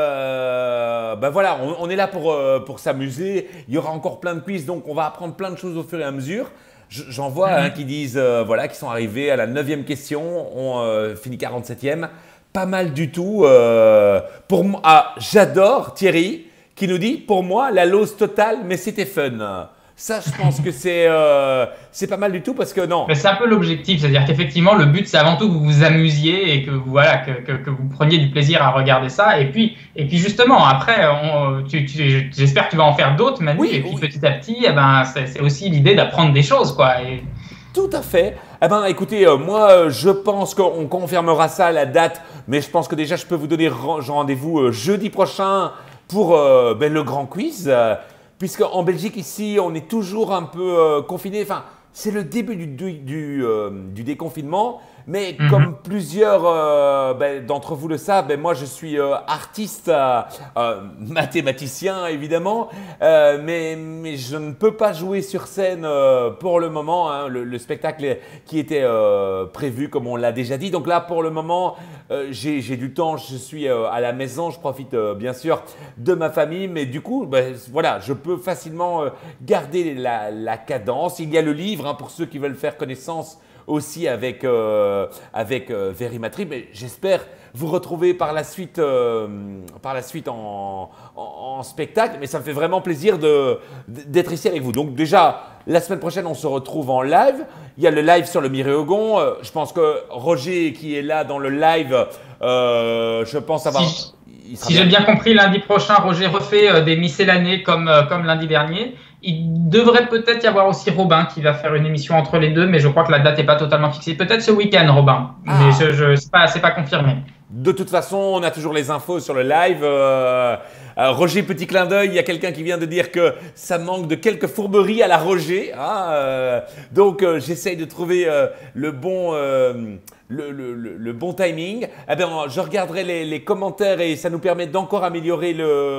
euh, ben voilà, on, on est là pour, euh, pour s'amuser. Il y aura encore plein de quiz, donc on va apprendre plein de choses au fur et à mesure. J'en vois hein, qui disent, euh, voilà, qui sont arrivés à la neuvième question, on euh, finit quarante-septième. Pas mal du tout. Euh, pour moi, ah, j'adore Thierry qui nous dit, pour moi, la lose totale, mais c'était fun. Ça, je pense que c'est euh, c'est pas mal du tout parce que non. C'est un peu l'objectif, c'est-à-dire qu'effectivement, le but, c'est avant tout que vous vous amusiez et que vous, voilà, que, que, que vous preniez du plaisir à regarder ça. Et puis, et puis justement, après, j'espère que tu vas en faire d'autres, Manu. Oui, et puis oui. Petit à petit, eh ben, c'est aussi l'idée d'apprendre des choses, quoi. Et... Tout à fait. Eh ben, écoutez, euh, moi, je pense qu'on confirmera ça à la date, mais je pense que déjà, je peux vous donner rendez-vous euh, jeudi prochain pour euh, ben, le grand quiz. Euh, Puisqu'en Belgique, ici, on est toujours un peu euh, confiné. Enfin, c'est le début du, du, du, euh, du déconfinement. Mais mm-hmm. comme plusieurs euh, ben, d'entre vous le savent, ben, moi, je suis euh, artiste, euh, euh, mathématicien, évidemment. Euh, mais, mais je ne peux pas jouer sur scène euh, pour le moment. Hein, le, le spectacle qui était euh, prévu, comme on l'a déjà dit. Donc là, pour le moment, euh, j'ai du temps. Je suis euh, à la maison. Je profite, euh, bien sûr, de ma famille. Mais du coup, ben, voilà, je peux facilement euh, garder la, la cadence. Il y a le livre, hein, pour ceux qui veulent faire connaissance aussi avec, euh, avec euh, Verimatri, mais j'espère vous retrouver par la suite, euh, par la suite en, en, en spectacle. Mais ça me fait vraiment plaisir d'être ici avec vous. Donc déjà, la semaine prochaine, on se retrouve en live. Il y a le live sur le Miréogon. Euh, je pense que Roger, qui est là dans le live, euh, je pense avoir… Si, si j'ai bien compris, lundi prochain, Roger refait euh, des miscellanées comme, euh, comme lundi dernier. Il devrait peut-être y avoir aussi Robin qui va faire une émission entre les deux, mais je crois que la date n'est pas totalement fixée. Peut-être ce week-end, Robin, ah. mais je, je, ce n'est pas, pas confirmé. De toute façon, on a toujours les infos sur le live. Euh, euh, Roger, petit clin d'œil, il y a quelqu'un qui vient de dire que ça manque de quelques fourberies à la Roger. Hein, euh, donc, euh, j'essaye de trouver euh, le bon… Euh, Le, le, le, le bon timing. Eh bien, je regarderai les, les commentaires et ça nous permet d'encore améliorer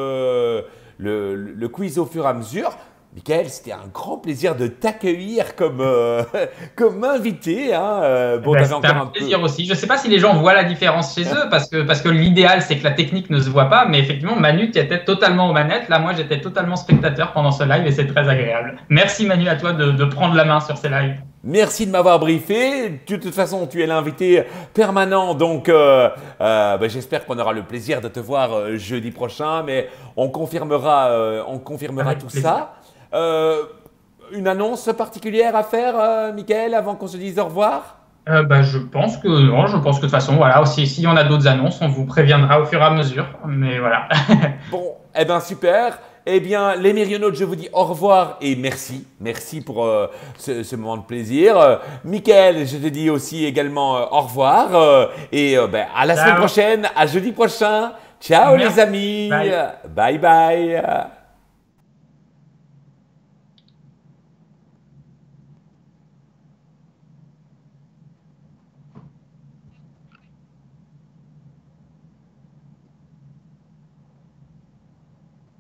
le, le, le quiz au fur et à mesure. Mickaël, c'était un grand plaisir de t'accueillir comme, euh, comme invité. Hein. Bon, ben, c'était un, un plaisir peu... aussi. Je ne sais pas si les gens voient la différence chez eux, parce que, parce que l'idéal, c'est que la technique ne se voit pas. Mais effectivement, Manu, tu étais totalement aux manettes. Là, moi, j'étais totalement spectateur pendant ce live et c'est très agréable. Merci, Manu, à toi de, de prendre la main sur ces lives. Merci de m'avoir briefé. De toute façon, tu es l'invité permanent, donc euh, euh, ben, j'espère qu'on aura le plaisir de te voir euh, jeudi prochain, mais on confirmera, euh, on confirmera Avec tout plaisir. ça. Euh, une annonce particulière à faire, euh, Mickaël, avant qu'on se dise au revoir? euh, bah, Je pense que non, je pense que de toute façon, voilà, si, si on a d'autres annonces, on vous préviendra au fur et à mesure, mais voilà. Bon, eh bien super. Eh bien, les mérionautes, je vous dis au revoir et merci. Merci pour euh, ce, ce moment de plaisir. Euh, Mickaël, je te dis aussi également euh, au revoir. Euh, et euh, ben, à la Ciao. semaine prochaine, à jeudi prochain. Ciao Merci. les amis. Bye. Bye bye.